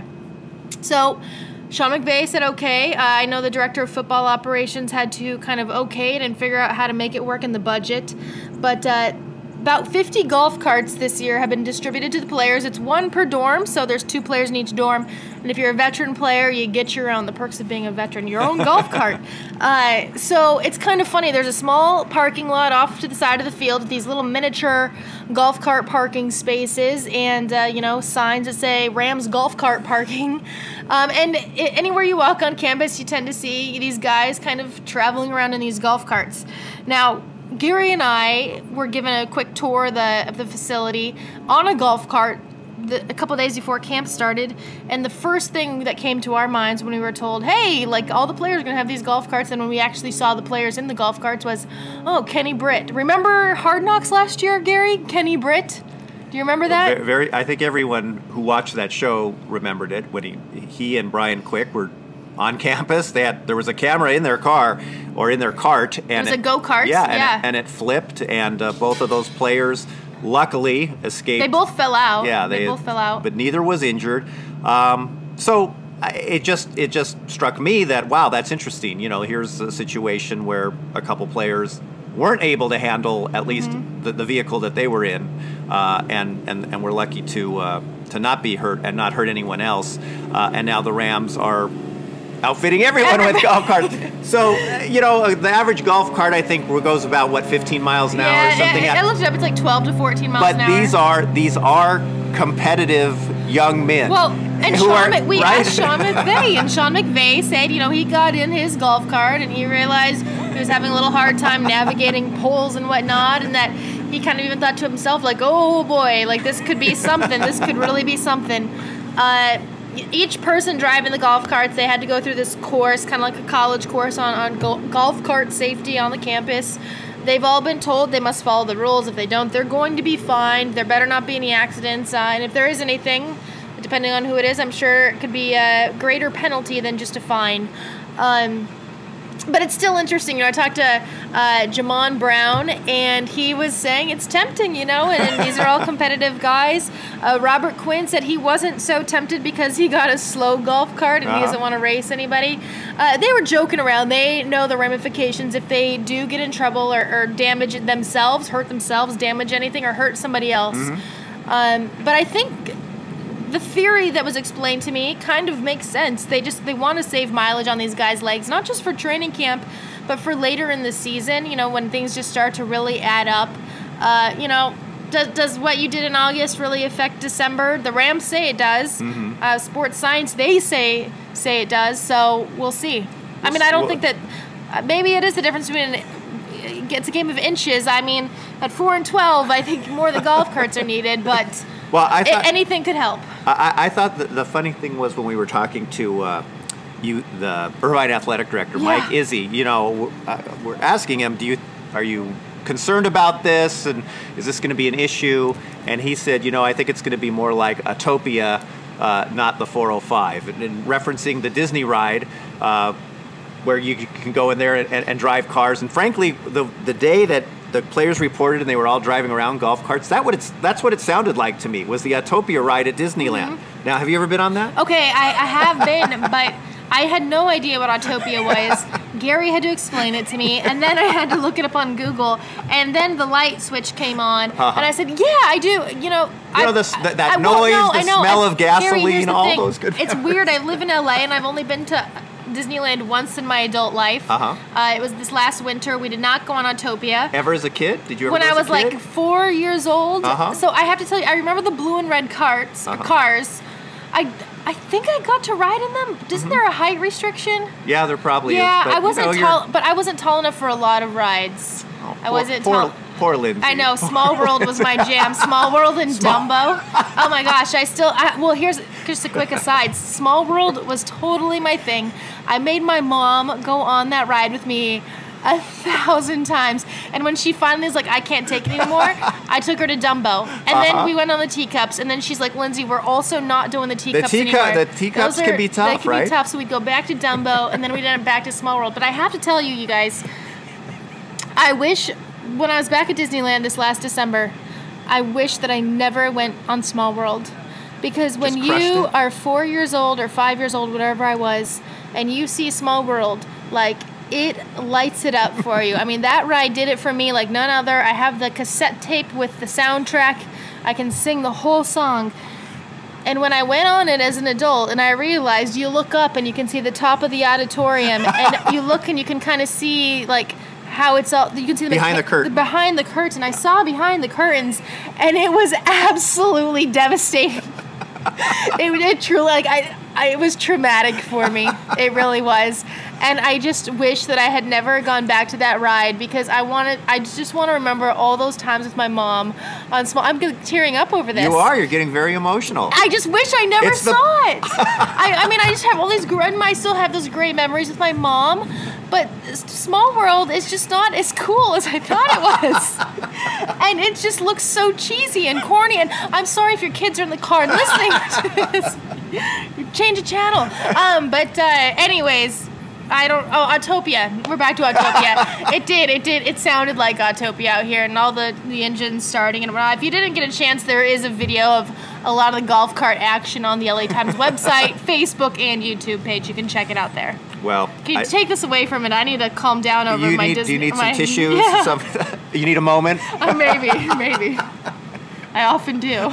So Sean McVay said, okay. Uh, I know the director of football operations had to kind of okay it and figure out how to make it work in the budget. But uh, about fifty golf carts this year have been distributed to the players. It's one per dorm, so there's two players in each dorm. And if you're a veteran player, you get your own, the perks of being a veteran, your own golf cart. Uh, so it's kind of funny. There's a small parking lot off to the side of the field with these little miniature golf cart parking spaces and, uh, you know, signs that say Rams golf cart parking. Um, and I- anywhere you walk on campus, you tend to see these guys kind of traveling around in these golf carts. Now, Gary and I were given a quick tour of the, of the facility on a golf cart the, a couple days before camp started, and the first thing that came to our minds when we were told, hey, like, all the players are going to have these golf carts, and when we actually saw the players in the golf carts was, oh, Kenny Britt. Remember Hard Knocks last year, Gary? Kenny Britt? Do you remember that? Very, very. I think everyone who watched that show remembered it when he he and Brian Quick were on campus. They had there was a camera in their car or in their cart, and it was a go-kart. Yeah, and, yeah. It, and it flipped, and uh, both of those players luckily escaped. They both fell out. Yeah, they, they both fell out, but neither was injured. Um, so I- it just it just struck me that, wow, that's interesting. You know, here's a situation where a couple players weren't able to handle at least mm-hmm. the, the vehicle that they were in, uh, and and and we're lucky to uh, to not be hurt and not hurt anyone else. Uh, and now the Rams are outfitting everyone with golf carts. So, uh, you know, the average golf cart, I think, goes about, what, fifteen miles an hour yeah, or something? I, I looked it up. It's like twelve to fourteen miles but an hour. these are these are competitive young men. Well, and who Sean, are, Mc, we right? asked Sean McVay, and Sean McVay said, you know, he got in his golf cart and he realized he was having a little hard time navigating poles and whatnot, and that he kind of even thought to himself, like, oh boy, like this could be something. This could really be something. Uh, each person driving the golf carts, they had to go through this course, kind of like a college course on, on go- golf cart safety on the campus. They've all been told they must follow the rules. If they don't, they're going to be fined. There better not be any accidents. Uh, and if there is anything, depending on who it is, I'm sure it could be a greater penalty than just a fine. Um, but it's still interesting. You know, I talked to uh, Jamon Brown, and he was saying it's tempting, you know, and, and these are all competitive guys. Uh, Robert Quinn said he wasn't so tempted because he got a slow golf cart and uh-huh. he doesn't want to race anybody. Uh, they were joking around. They know the ramifications if they do get in trouble or, or damage themselves, hurt themselves, damage anything, or hurt somebody else. Mm-hmm. Um, but I think the theory that was explained to me kind of makes sense. They just they want to save mileage on these guys' legs, not just for training camp, but for later in the season, you know, when things just start to really add up. Uh, you know, does, does what you did in August really affect December? The Rams say it does. Mm-hmm. Uh, Sports Science, they say say it does, so we'll see. I mean, I don't think that uh, maybe it is the difference between it's a game of inches. I mean, at four and twelve, I think more the golf carts are needed, but well, I thought, anything could help. I, I thought that the funny thing was when we were talking to uh, you, the Irvine athletic director, Yeah. Mike Izzy, you know, uh, we're asking him, do you, are you concerned about this, and is this going to be an issue? And he said, you know, I think it's going to be more like Autopia, uh, not the four oh five. And, and referencing the Disney ride, uh, where you can go in there and, and, and drive cars. And frankly, the the day that the players reported and they were all driving around golf carts, that what it's that's what it sounded like to me, was the Autopia ride at Disneyland. Mm-hmm. Now, have you ever been on that? Okay, I, I have been, but I had no idea what Autopia was. Gary had to explain it to me, and then I had to look it up on Google, and then the light switch came on, uh-huh. and I said, yeah, I do, you know. You know, I, this, that, that I, I, noise, no, the I know. smell I, of gasoline, Gary, all thing. those good It's memories. weird, I live in L A, and I've only been to Disneyland once in my adult life. Uh-huh. Uh, it was this last winter. We did not go on Autopia. Ever as a kid? Did you ever When go I as was a kid? like four years old. Uh-huh. So I have to tell you, I remember the blue and red carts, Uh-huh. cars. I, I think I got to ride in them. Isn't Mm-hmm. there a height restriction? Yeah, there probably Yeah, is. but, I wasn't you know, tall, you're- but I wasn't tall enough for a lot of rides. Oh, I poor, wasn't poor, tall. Poor Lindsay. I know, Small World was my jam. Small World and Dumbo. Oh my gosh, I still. I, well, here's just a quick aside. Small World was totally my thing. I made my mom go on that ride with me a thousand times, and when she finally was like, "I can't take it anymore," I took her to Dumbo, and Uh-huh. then we went on the teacups, and then she's like, "Lindsay, we're also not doing the teacups teacup- anymore." the teacups Those can are- be tough, They can right? be tough. So we'd go back to Dumbo, and then we went back to Small World. But I have to tell you, you guys, I wish. When I was back at Disneyland this last December, I wish that I never went on Small World. Because when Just crushed you it? are four years old or five years old, whatever I was, and you see Small World, like, it lights it up for you. I mean, that ride did it for me like none other. I have the cassette tape with the soundtrack. I can sing the whole song. And when I went on it as an adult and I realized you look up and you can see the top of the auditorium and you look and you can kind of see, like, how it's all, you can see the Behind the curtain. behind the curtain. I saw behind the curtains, and it was absolutely devastating. it, it truly, like, I, I, it was traumatic for me. It really was, and I just wish that I had never gone back to that ride because I wanted, I just want to remember all those times with my mom on Small. I'm tearing up over this. You are. You're getting very emotional. I just wish I never It's the- saw it. I, I mean, I just have all these great, I still have those great memories with my mom, but Small World is just not as cool as I thought it was. And it just looks so cheesy and corny, and I'm sorry if your kids are in the car and listening to this. Change the channel. Um, but uh, anyways, I don't, oh, Autopia. We're back to Autopia. It did, it did, it sounded like Autopia out here, and all the, the engines starting and whatnot. If you didn't get a chance, there is a video of a lot of the golf cart action on the L A Times website, Facebook, and YouTube page. You can check it out there. Well, Can you I- take this away from it? I need to calm down over you my need, Disney. do you need my, some tissues? Yeah. Some, you need a moment? Uh, maybe, maybe. I often do.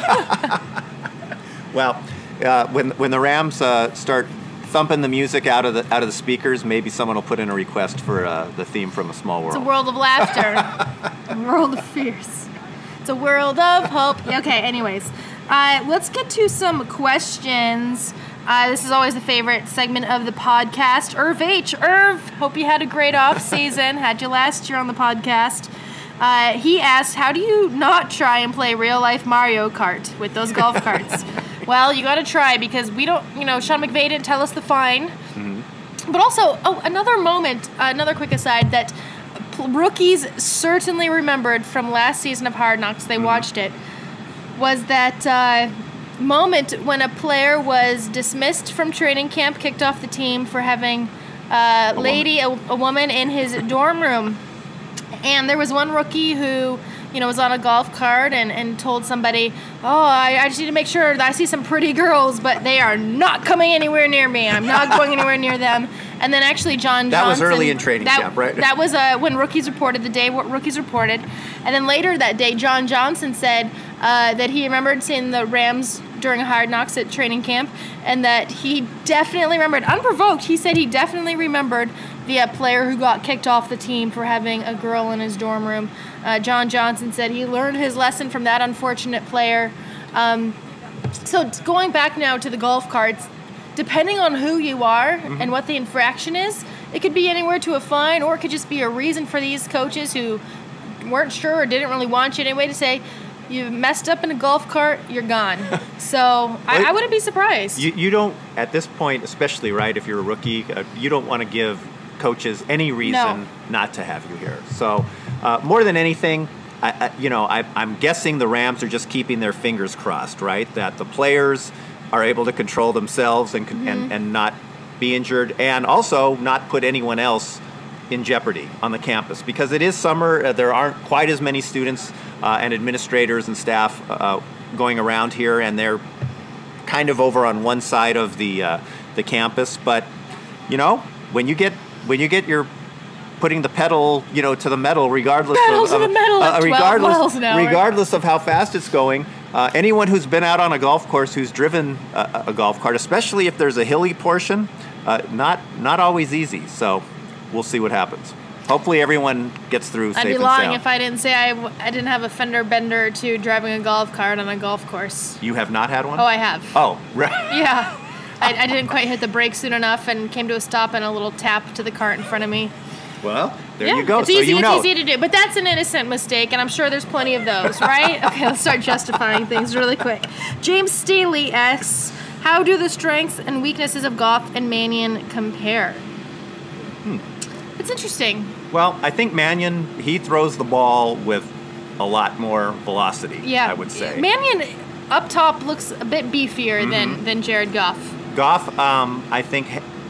Well, uh, when when the Rams uh, start thumping the music out of the out of the speakers, maybe someone will put in a request for uh, the theme from A Small World. It's a world of laughter. A world of fears. It's a world of hope. Okay, anyways. Uh, let's get to some questions. Uh, this is always the favorite segment of the podcast. Irv H. Irv, hope you had a great off season. Had you last year on the podcast. Uh, he asked, how do you not try and play real life Mario Kart with those golf carts? Well, you got to try because we don't, you know, Sean McVay didn't tell us the fine. Mm-hmm. But also, oh, another moment, uh, another quick aside that p- rookies certainly remembered from last season of Hard Knocks, they mm-hmm. watched it, was that uh, moment when a player was dismissed from training camp, kicked off the team for having uh, a lady, a, a woman in his dorm room. And there was one rookie who, you know, was on a golf cart and, and told somebody, oh, I, I just need to make sure that I see some pretty girls, but they are not coming anywhere near me. I'm not going anywhere near them. And then actually John That Johnson. was early in training that, camp, right? That was uh, when rookies reported, the day what rookies reported. And then later that day, John Johnson said uh, that he remembered seeing the Rams during Hard Knocks at training camp, and that he definitely remembered, unprovoked, he said he definitely remembered the uh, player who got kicked off the team for having a girl in his dorm room. Uh, John Johnson said he learned his lesson from that unfortunate player. Um, so t- going back now to the golf carts, depending on who you are mm-hmm. and what the infraction is, it could be anywhere to a fine, or it could just be a reason for these coaches who weren't sure or didn't really want you anyway to say, you messed up in a golf cart, you're gone. So I, I wouldn't be surprised. You, you don't, at this point, especially, right, if you're a rookie, uh, you don't want to give coaches any reason No. not to have you here. So uh, more than anything, I, I, you know, I, I'm guessing the Rams are just keeping their fingers crossed, right, that the players are able to control themselves and, mm-hmm. and, and not be injured, and also not put anyone else in jeopardy on the campus, because it is summer. Uh, there aren't quite as many students uh, and administrators and staff uh, going around here, and they're kind of over on one side of the uh, the campus. But you know, when you get when you get your putting the pedal, you know, to the metal, regardless pedal of, to of the metal uh, at regardless miles an hour. regardless of how fast it's going. Uh, anyone who's been out on a golf course, who's driven a, a golf cart, especially if there's a hilly portion, uh, not not always easy. So we'll see what happens. Hopefully everyone gets through I'd safe be and lying sound. if I didn't say I, w- I didn't have a fender bender or two driving a golf cart on a golf course. You have not had one? Oh, I have. Oh, right. Yeah. I, I didn't quite hit the brake soon enough and came to a stop and a little tap to the cart in front of me. Well, there yeah, you go. It's so easy, you it's know. easy to do, but that's an innocent mistake, and I'm sure there's plenty of those, right? Okay, let's start justifying things really quick. James Staley asks, how do the strengths and weaknesses of Goff and Mannion compare? Hmm. It's interesting. Well, I think Mannion, he throws the ball with a lot more velocity, Yeah. I would say. Mannion up top looks a bit beefier Mm-hmm. than, than Jared Goff. Goff, um, I think,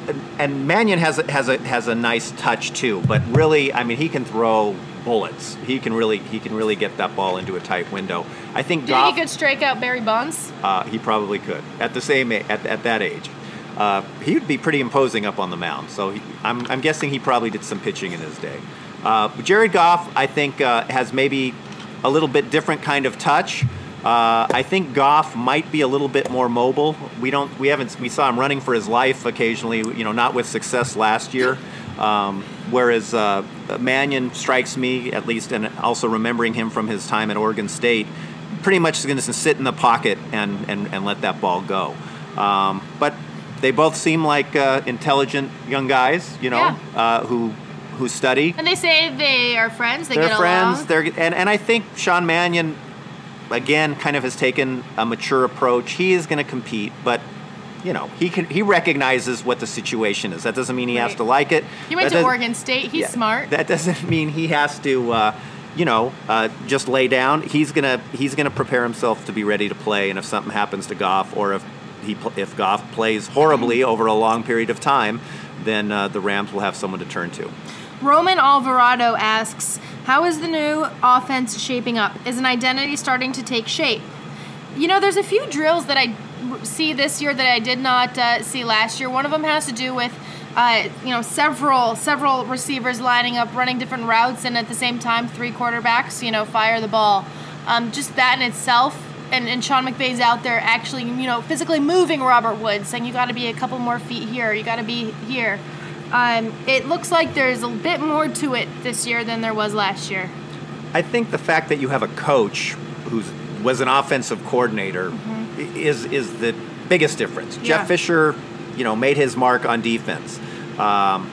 and Mannion has a, has a has a nice touch too. But really, I mean, he can throw bullets. He can really he can really get that ball into a tight window. I think Do Goff. you think he could strike out Barry Bonds? Uh, he probably could at the same a- at at that age. Uh, he would be pretty imposing up on the mound. So he, I'm I'm guessing he probably did some pitching in his day. Uh, Jared Goff, I think, uh, has maybe a little bit different kind of touch. Uh, I think Goff might be a little bit more mobile. We don't, we haven't, we saw him running for his life occasionally. You know, not with success last year. Um, whereas uh, Mannion strikes me, at least, and also remembering him from his time at Oregon State, pretty much is going to sit in the pocket and, and, and let that ball go. Um, but they both seem like uh, intelligent young guys, you know, Yeah. uh, who who study. And they say they are friends. They They're get friends. along. They're and, and I think Sean Mannion, again, kind of has taken a mature approach. He is going to compete, but you know, he can he recognizes what the situation is. That doesn't mean he has Right. to like it. He went That to doesn't- Oregon State. He's yeah, smart. That doesn't mean he has to, uh, you know, uh, just lay down. He's gonna he's gonna prepare himself to be ready to play. And if something happens to Goff, or if he pl- if Goff plays horribly over a long period of time, then uh, the Rams will have someone to turn to. Roman Alvarado asks, how is the new offense shaping up? Is an identity starting to take shape? You know, there's a few drills that I r- see this year that I did not uh, see last year. One of them has to do with, uh, you know, several several receivers lining up, running different routes, and at the same time, three quarterbacks, you know, fire the ball. Um, just that in itself, and, and Sean McVay's out there actually, you know, physically moving Robert Woods, saying you got to be a couple more feet here, you got to be here. Um, it looks like there's a bit more to it this year than there was last year. I think the fact that you have a coach who was an offensive coordinator mm-hmm. is is the biggest difference. Yeah. Jeff Fisher, you know, made his mark on defense. Um,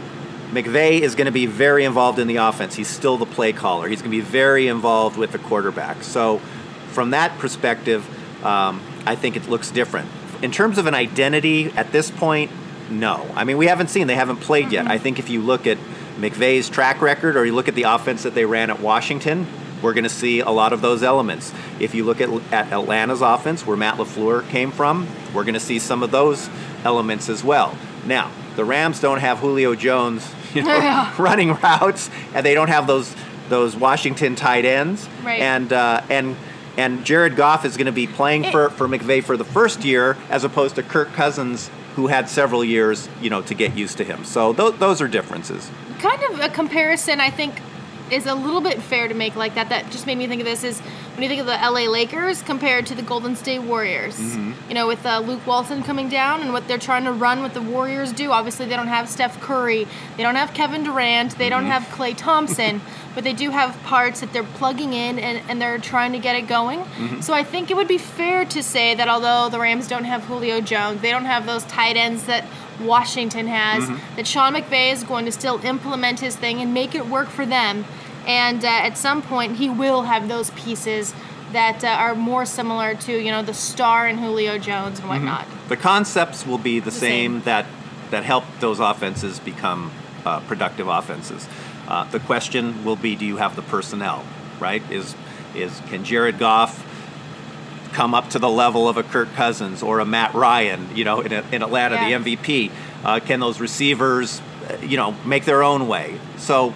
McVay is going to be very involved in the offense. He's still the play caller. He's going to be very involved with the quarterback. So, from that perspective, um, I think it looks different. In terms of an identity at this point, no. I mean, we haven't seen. They haven't played mm-hmm. yet. I think if you look at McVay's track record, or you look at the offense that they ran at Washington, we're going to see a lot of those elements. If you look at, at Atlanta's offense, where Matt LaFleur came from, we're going to see some of those elements as well. Now, the Rams don't have Julio Jones, you know, Yeah. running routes, and they don't have those those Washington tight ends. Right. And uh, and and Jared Goff is going to be playing It- for, for McVay for the first year, as opposed to Kirk Cousins, who had several years, you know, to get used to him. So th- those are differences. Kind of a comparison, I think, is a little bit fair to make like that. That just made me think of this is when you think of the L A Lakers compared to the Golden State Warriors. Mm-hmm. You know, with uh, Luke Walton coming down and what they're trying to run, what the Warriors do. Obviously, they don't have Steph Curry, they don't have Kevin Durant, they don't have Klay Thompson, but they do have parts that they're plugging in and, and they're trying to get it going. Mm-hmm. So I think it would be fair to say that although the Rams don't have Julio Jones, they don't have those tight ends that Washington has, Mm-hmm. that Sean McVay is going to still implement his thing and make it work for them. And uh, at some point, he will have those pieces that uh, are more similar to, you know, the star and Julio Jones and whatnot. Mm-hmm. The concepts will be the, The same, same. that that help those offenses become uh, productive offenses. Uh, the question will be, do you have the personnel, right? Is is can Jared Goff come up to the level of a Kirk Cousins or a Matt Ryan, you know, in, a, in Atlanta, Yeah. the M V P? Uh, can those receivers, uh, you know, make their own way? So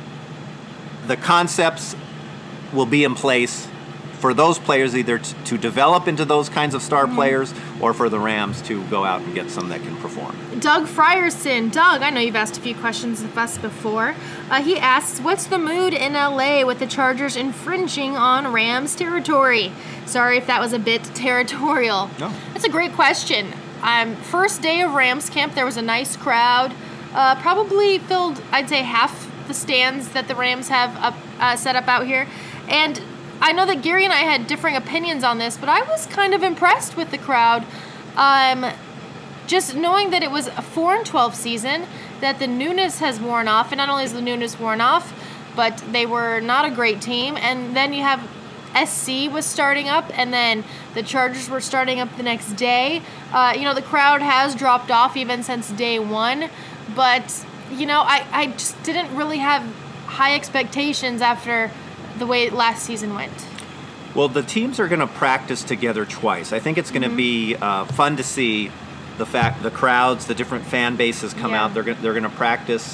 the concepts will be in place for those players either t- to develop into those kinds of star Mm-hmm. players, or for the Rams to go out and get some that can perform. Doug Frierson. Doug, I know you've asked a few questions of us before. Uh, he asks, what's the mood in L A with the Chargers infringing on Rams territory? Sorry if that was a bit territorial. No. That's a great question. Um, first day of Rams camp, there was a nice crowd. Uh, probably filled, I'd say, half the stands that the Rams have up, uh, set up out here. And I know that Gary and I had differing opinions on this, but I was kind of impressed with the crowd. Um, just knowing that it was a four and twelve season, that the newness has worn off, and not only is the newness worn off, but they were not a great team. And then you have S C was starting up, and then the Chargers were starting up the next day. Uh, you know, the crowd has dropped off even since day one, but, you know, I, I just didn't really have high expectations after the way last season went. Well, the teams are going to practice together twice. I think it's going to Mm-hmm. be uh, fun to see the fact the crowds, the different fan bases come Yeah. out. They're going they're going to practice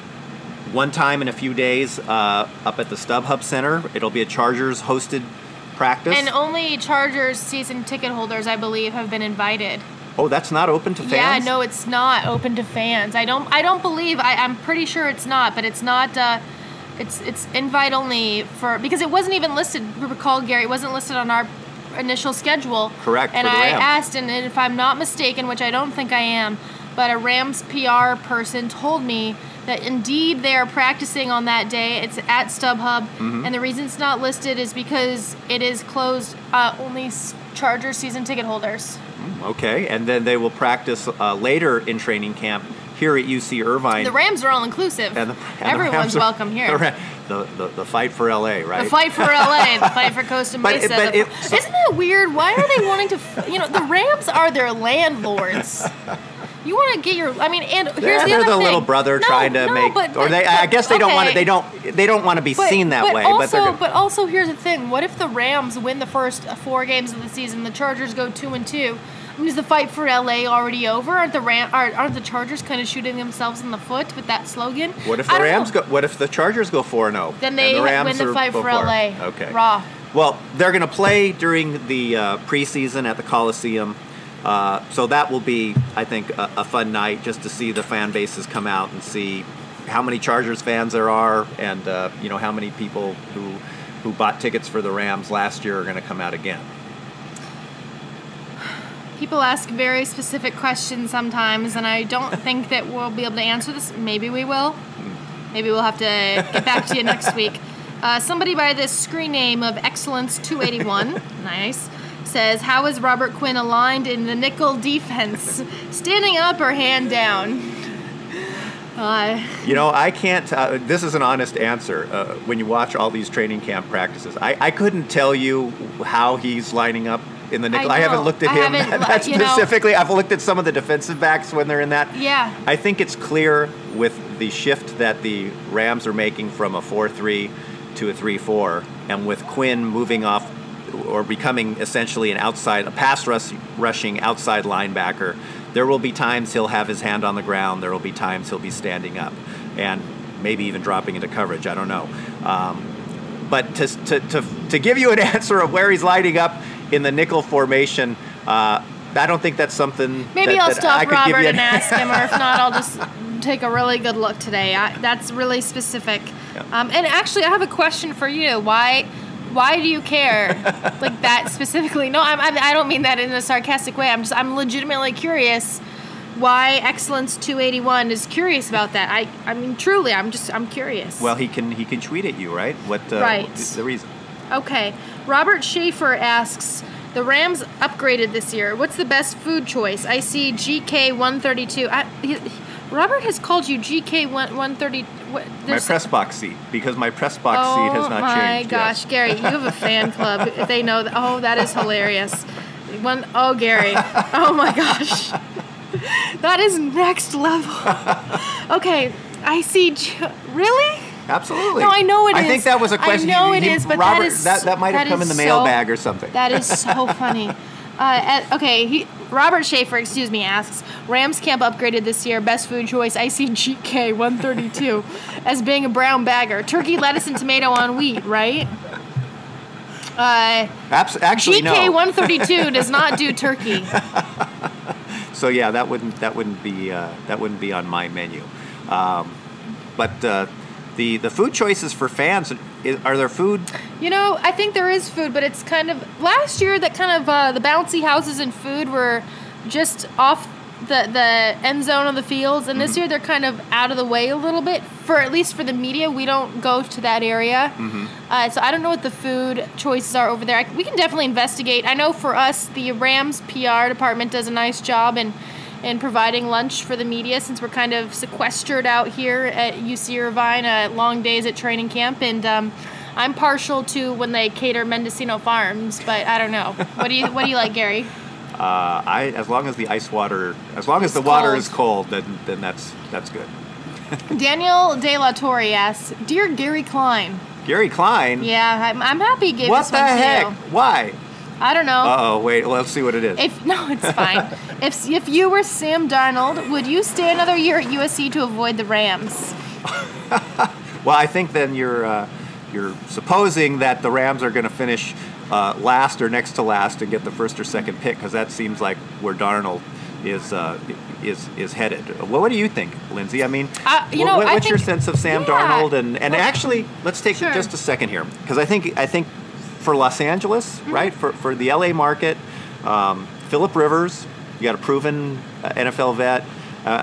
one time in a few days uh, up at the StubHub Center. It'll be a Chargers hosted practice. And only Chargers season ticket holders, I believe, have been invited. Oh, that's not open to fans? Yeah, no, it's not open to fans. I don't. I don't believe. I, I'm pretty sure it's not, but it's not. Uh, it's it's invite only for because it wasn't even listed. Recall, Gary, it wasn't listed on our initial schedule. Correct, And for the I Rams. asked, and if I'm not mistaken, which I don't think I am, but a Rams P R person told me that indeed they are practicing on that day. It's at StubHub, Mm-hmm. and the reason it's not listed is because it is closed uh, only s- Chargers season ticket holders. Okay, and then they will practice uh, later in training camp here at U C Irvine. The Rams are all inclusive. And the- and the Everyone's Rams are- welcome here. The, Ra- the, the, the fight for L A, right? The fight for L A, the fight for Costa But it- Mesa. but the- it- so- isn't that weird? Why are they wanting to? f- You know, the Rams are their landlords. You want to get your? I mean, and here's Yeah, the they're other the thing. little brother No, trying to no, make, but- or they. but- I guess they don't want to. okay. They don't. They don't want to be But- seen that but way. Also, but they're. but also, here's the thing: what if the Rams win the first four games of the season? The Chargers go two and two. I mean, is the fight for L A already over? Aren't the Ram? Aren't, aren't the Chargers kind of shooting themselves in the foot with that slogan? What if I the don't Rams know. go? What if the Chargers go four and zero? Then they and the Rams win the are fight go for L A. Okay. Raw. Well, they're going to play during the uh, preseason at the Coliseum, uh, so that will be, I think, a, a fun night just to see the fan bases come out and see how many Chargers fans there are, and uh, you know how many people who who bought tickets for the Rams last year are going to come out again. People ask very specific questions sometimes, and I don't think that we'll be able to answer this. Maybe we will. Maybe we'll have to get back to you next week. Uh, somebody by the screen name of Excellence two eighty-one, nice, says, how is Robert Quinn aligned in the nickel defense? Standing up or hand down? Uh, You know, I can't. Uh, this is an honest answer. Uh, when you watch all these training camp practices, I, I couldn't tell you how he's lining up in the nickel. I, know. haven't looked at I him haven't, that you know. specifically. I've looked at some of the defensive backs when they're in that. Yeah. I think it's clear with the shift that the Rams are making from a four three to a three four, and with Quinn moving off or becoming essentially an outside, a pass rush, rushing outside linebacker. There will be times he'll have his hand on the ground. There will be times he'll be standing up, and maybe even dropping into coverage. I don't know. Um, but to, to to to give you an answer of where he's lining up in the nickel formation, uh, I don't think that's something. Maybe that, I'll that stop I could give Robert you and ask him, or if not, I'll just take a really good look today. I, that's really specific. Yeah. Um, and actually, I have a question for you. Why, why do you care like that specifically? No, I'm, I'm, I don't mean that in a sarcastic way. I'm just, I'm legitimately curious why Excellence two eighty-one is curious about that. I, I mean, truly, I'm just, I'm curious. Well, he can he can tweet at you, right? What uh, Right. what's the reason? Okay. Robert Schaefer asks, the Rams upgraded this year. What's the best food choice? I see G K one thirty-two. I, he, Robert has called you G K one thirty. What, My there's- press box seat, because my press box oh seat has not my changed. gosh, yes. Gary, you have a fan club. If they know that. Oh, that is hilarious. One, oh, Gary. Oh my gosh. That is next level. Okay, I see. J- Really? Absolutely. No, I know it I is. think that was a question. I know you, it you- is, but Robert, that is that, that might have that come in is the so- mailbag or something. That is so funny. Uh, at, okay, he, Robert Schaefer, excuse me, asks, Rams camp upgraded this year. Best food choice, I see G K one thirty-two as being a brown bagger. Turkey, lettuce, and tomato on wheat, right? Uh, Abs- actually, G K no. one thirty-two does not do turkey. So yeah, that wouldn't that wouldn't be uh, that wouldn't be on my menu. Um, but uh, the the food choices for fans, is, are there food? You know, I think there is food, but it's kind of last year that kind of uh, the bouncy houses and food were just off the the end zone of the fields, and this Mm-hmm. year they're kind of out of the way a little bit. For at least for the media, we don't go to that area, Mm-hmm. uh, so I don't know what the food choices are over there. I, we can definitely investigate. I know for us, the Rams P R department does a nice job in in providing lunch for the media, since we're kind of sequestered out here at U C Irvine, uh, long days at training camp, and um, I'm partial to when they cater Mendocino Farms, but I don't know. What do you What do you like, Gary? Uh, I as long as the ice water, as long as It's the water cold. is cold, then then that's that's good. Daniel De La Torre asks, "Dear Gary Klein." Gary Klein. Yeah, I'm, I'm happy he gave What this the one to heck? you. Why? I don't know. Uh oh. Wait. Let's see what it is. If no, it's fine. if if you were Sam Darnold, would you stay another year at U S C to avoid the Rams? Well, I think then you're uh, you're supposing that the Rams are going to finish uh, last or next to last and get the first or second pick, because that seems like where Darnold is uh, is is headed. Well, what do you think, Lindsay? I mean, Uh, you wh- know, what- I what's your think- sense of Sam yeah. Darnold? And and Well, actually, let's take sure. just a second here, because I think I think for Los Angeles, Mm-hmm. right, for for the L A market, um, Phillip Rivers, you got a proven uh, N F L vet. Uh,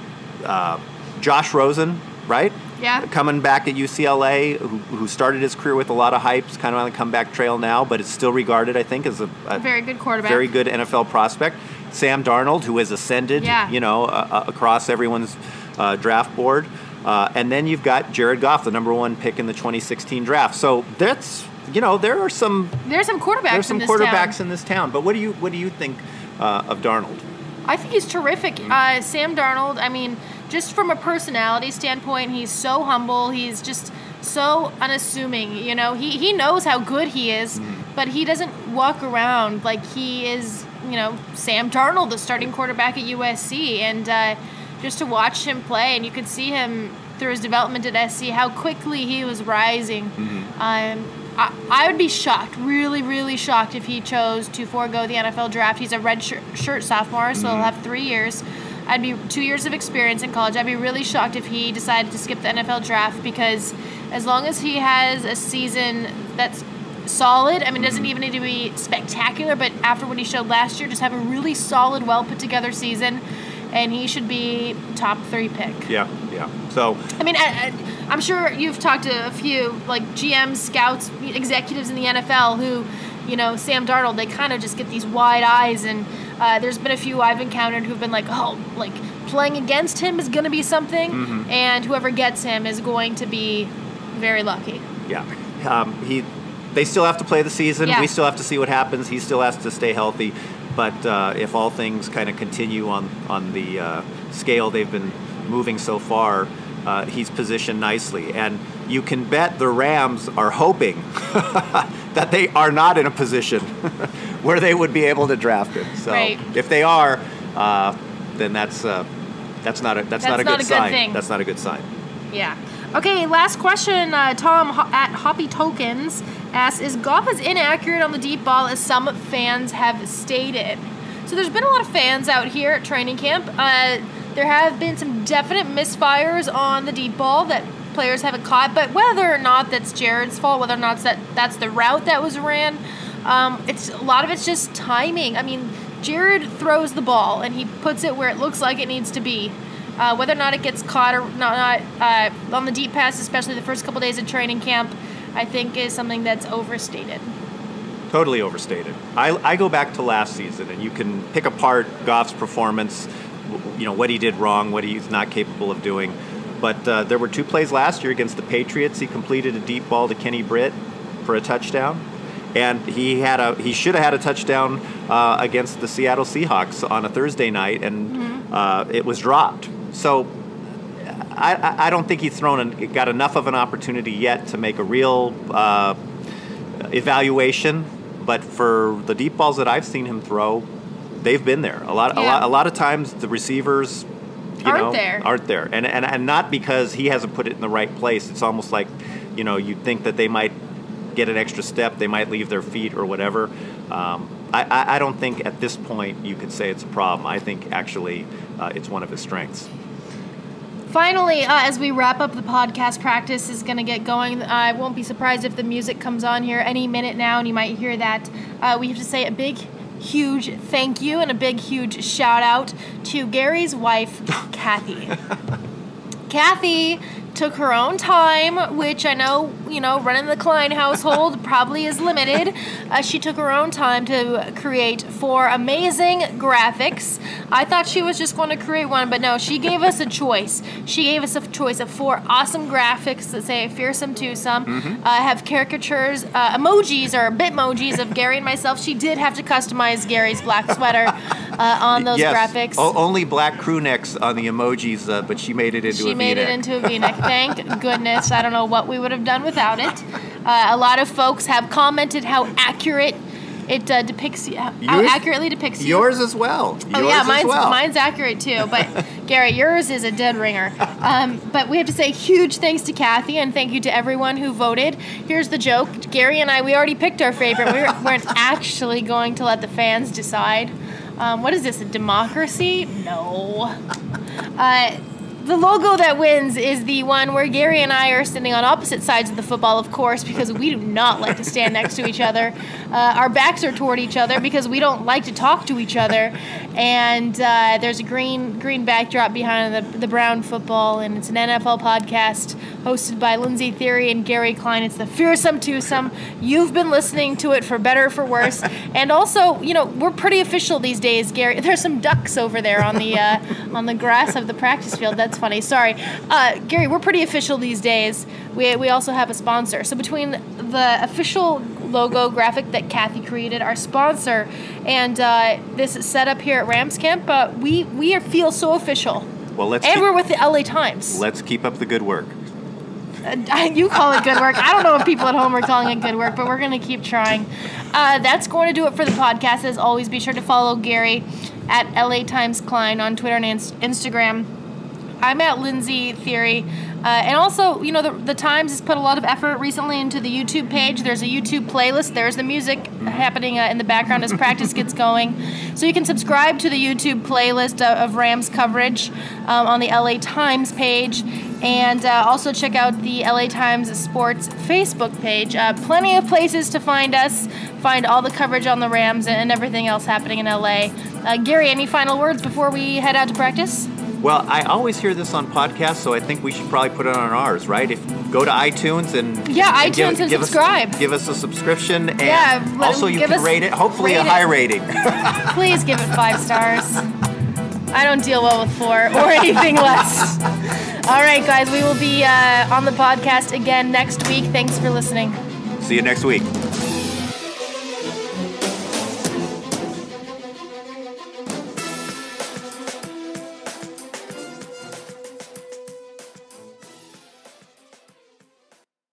uh, Josh Rosen, right? Yeah. Coming back at U C L A, who, who started his career with a lot of hypes, kind of on the comeback trail now, but is still regarded, I think, as a, a Very good quarterback. very good N F L prospect. Sam Darnold, who has ascended, Yeah. you know, uh, uh, across everyone's uh, draft board. Uh, and then you've got Jared Goff, the number one pick in the twenty sixteen draft. So that's, you know, there are some There's some quarterbacks. there's some in this quarterbacks town. in this town. But what do you what do you think uh, of Darnold? I think he's terrific. Uh, Sam Darnold, I mean, just from a personality standpoint, he's so humble. He's just so unassuming. You know, he, he knows how good he is, but he doesn't walk around like he is, you know, Sam Darnold, the starting quarterback at U S C. And uh, just to watch him play, and you could see him through his development at S C, how quickly he was rising. Um, I, I would be shocked, really, really shocked if he chose to forego the N F L draft. He's a red shirt, shirt sophomore, so he'll have three years. I'd be two years of experience in college. I'd be really shocked if he decided to skip the N F L draft, because as long as he has a season that's solid, I mean, it doesn't even need to be spectacular, but after what he showed last year, just have a really solid, well put together season, and he should be top three pick. Yeah, yeah. So I mean, I, I, I'm sure you've talked to a few like G Ms, scouts, executives in the N F L who, you know, Sam Darnold, they kind of just get these wide eyes, and uh, there's been a few I've encountered who've been like, oh, like playing against him is going to be something, Mm-hmm. and whoever gets him is going to be very lucky. yeah, um, he. They still have to play the season. Yeah. We still have to see what happens. He still has to stay healthy. But uh, if all things kind of continue on on the uh, scale they've been moving so far, uh, he's positioned nicely. And you can bet the Rams are hoping that they are not in a position where they would be able to draft him. So Right. if they are, uh, then that's uh, that's not a that's, not a not good a good sign. thing. That's not a good sign. Yeah. Okay, last question. Uh, Tom Ho- at Hoppy Tokens asks, is Goff as inaccurate on the deep ball as some fans have stated? So there's been a lot of fans out here at training camp. Uh, there have been some definite misfires on the deep ball that players haven't caught, but whether or not that's Jared's fault, whether or not that that's the route that was ran, um, it's a lot of it's just timing. I mean, Jared throws the ball and he puts it where it looks like it needs to be. Uh, whether or not it gets caught or not, not uh, on the deep pass, especially the first couple days of training camp, I think is something that's overstated. Totally overstated. I, I go back to last season, and you can pick apart Goff's performance, you know, what he did wrong, what he's not capable of doing. But uh, there were two plays last year against the Patriots. He completed a deep ball to Kenny Britt for a touchdown. And he had a he should have had a touchdown uh, against the Seattle Seahawks on a Thursday night, and mm-hmm. uh, it was dropped. So I, I don't think he's thrown an, got enough of an opportunity yet to make a real uh, evaluation. But for the deep balls that I've seen him throw, they've been there. A lot, yeah. a lot, a lot of times the receivers, you aren't know, there. aren't there, and and and not because he hasn't put it in the right place. It's almost like, you know, you'd think that they might get an extra step, they might leave their feet or whatever. Um, I, I, I don't think at this point you could say it's a problem. I think actually uh, it's one of his strengths. Finally, uh, as we wrap up the podcast, practice is going to get going. I won't be surprised if the music comes on here any minute now, and you might hear that. Uh, we have to say a big, huge thank you and a big, huge shout out to Gary's wife, Kathy. Kathy took her own time, which I know, you know, running the Klein household probably is limited. Uh, she took her own time to create four amazing graphics. I thought she was just going to create one, but no, she gave us a choice. She gave us a choice of four awesome graphics that say fearsome twosome, mm-hmm. uh, have caricatures, uh, emojis or bitmojis of Gary and myself. She did have to customize Gary's black sweater uh, on those yes. graphics. O- only black crew necks on the emojis, uh, but she made it into she a V-neck. She made it into a V-neck. Thank goodness. I don't know what we would have done without it. Uh, a lot of folks have commented how accurate it uh, depicts you, how yours, accurately depicts you. Yours as well. Yours oh yeah, mine's as well. mine's accurate too. But Gary, yours is a dead ringer. Um, but we have to say huge thanks to Kathy and thank you to everyone who voted. Here's the joke: Gary and I, we already picked our favorite. We weren't actually going to let the fans decide. Um, what is this? A democracy? No. Uh, The logo that wins is the one where Gary and I are standing on opposite sides of the football, of course, because we do not like to stand next to each other. Uh, our backs are toward each other because we don't like to talk to each other. And uh, there's a green green backdrop behind the, the brown football, and it's an N F L podcast hosted by Lindsay Theory and Gary Klein. It's the Fearsome Twosome. You've been listening to it for better or for worse. And also, you know, we're pretty official these days, Gary. There's some ducks over there on the uh, on the grass of the practice field. That's funny. Sorry. Uh, Gary, we're pretty official these days. We we also have a sponsor. So between the official logo graphic that Kathy created, our sponsor, and uh, this setup here at Rams Camp, uh, we, we are, feel so official. Well, let's and keep, we're with the L A Times. Let's keep up the good work. Uh, you call it good work. I don't know if people at home are calling it good work, but we're going to keep trying. Uh, that's going to do it for the podcast. As always, be sure to follow Gary at L A Times Klein on Twitter and Instagram. I'm at Lindsay Theory. Uh, and also, you know, the, the Times has put a lot of effort recently into the YouTube page. There's a YouTube playlist. There's the music happening uh, in the background as practice gets going. So you can subscribe to the YouTube playlist of, of Rams coverage um, on the L A Times page. And uh, also check out the L A Times Sports Facebook page. Uh, plenty of places to find us, find all the coverage on the Rams and everything else happening in L A. Uh, Gary, any final words before we head out to practice? Well, I always hear this on podcasts, so I think we should probably put it on ours, right? If go to iTunes and yeah, and iTunes give, and give subscribe. Us, give us a subscription, and yeah, also you can rate it. Hopefully, rate a high it. rating. Please give it five stars. I don't deal well with four or anything less. All right, guys, we will be uh, on the podcast again next week. Thanks for listening. See you next week.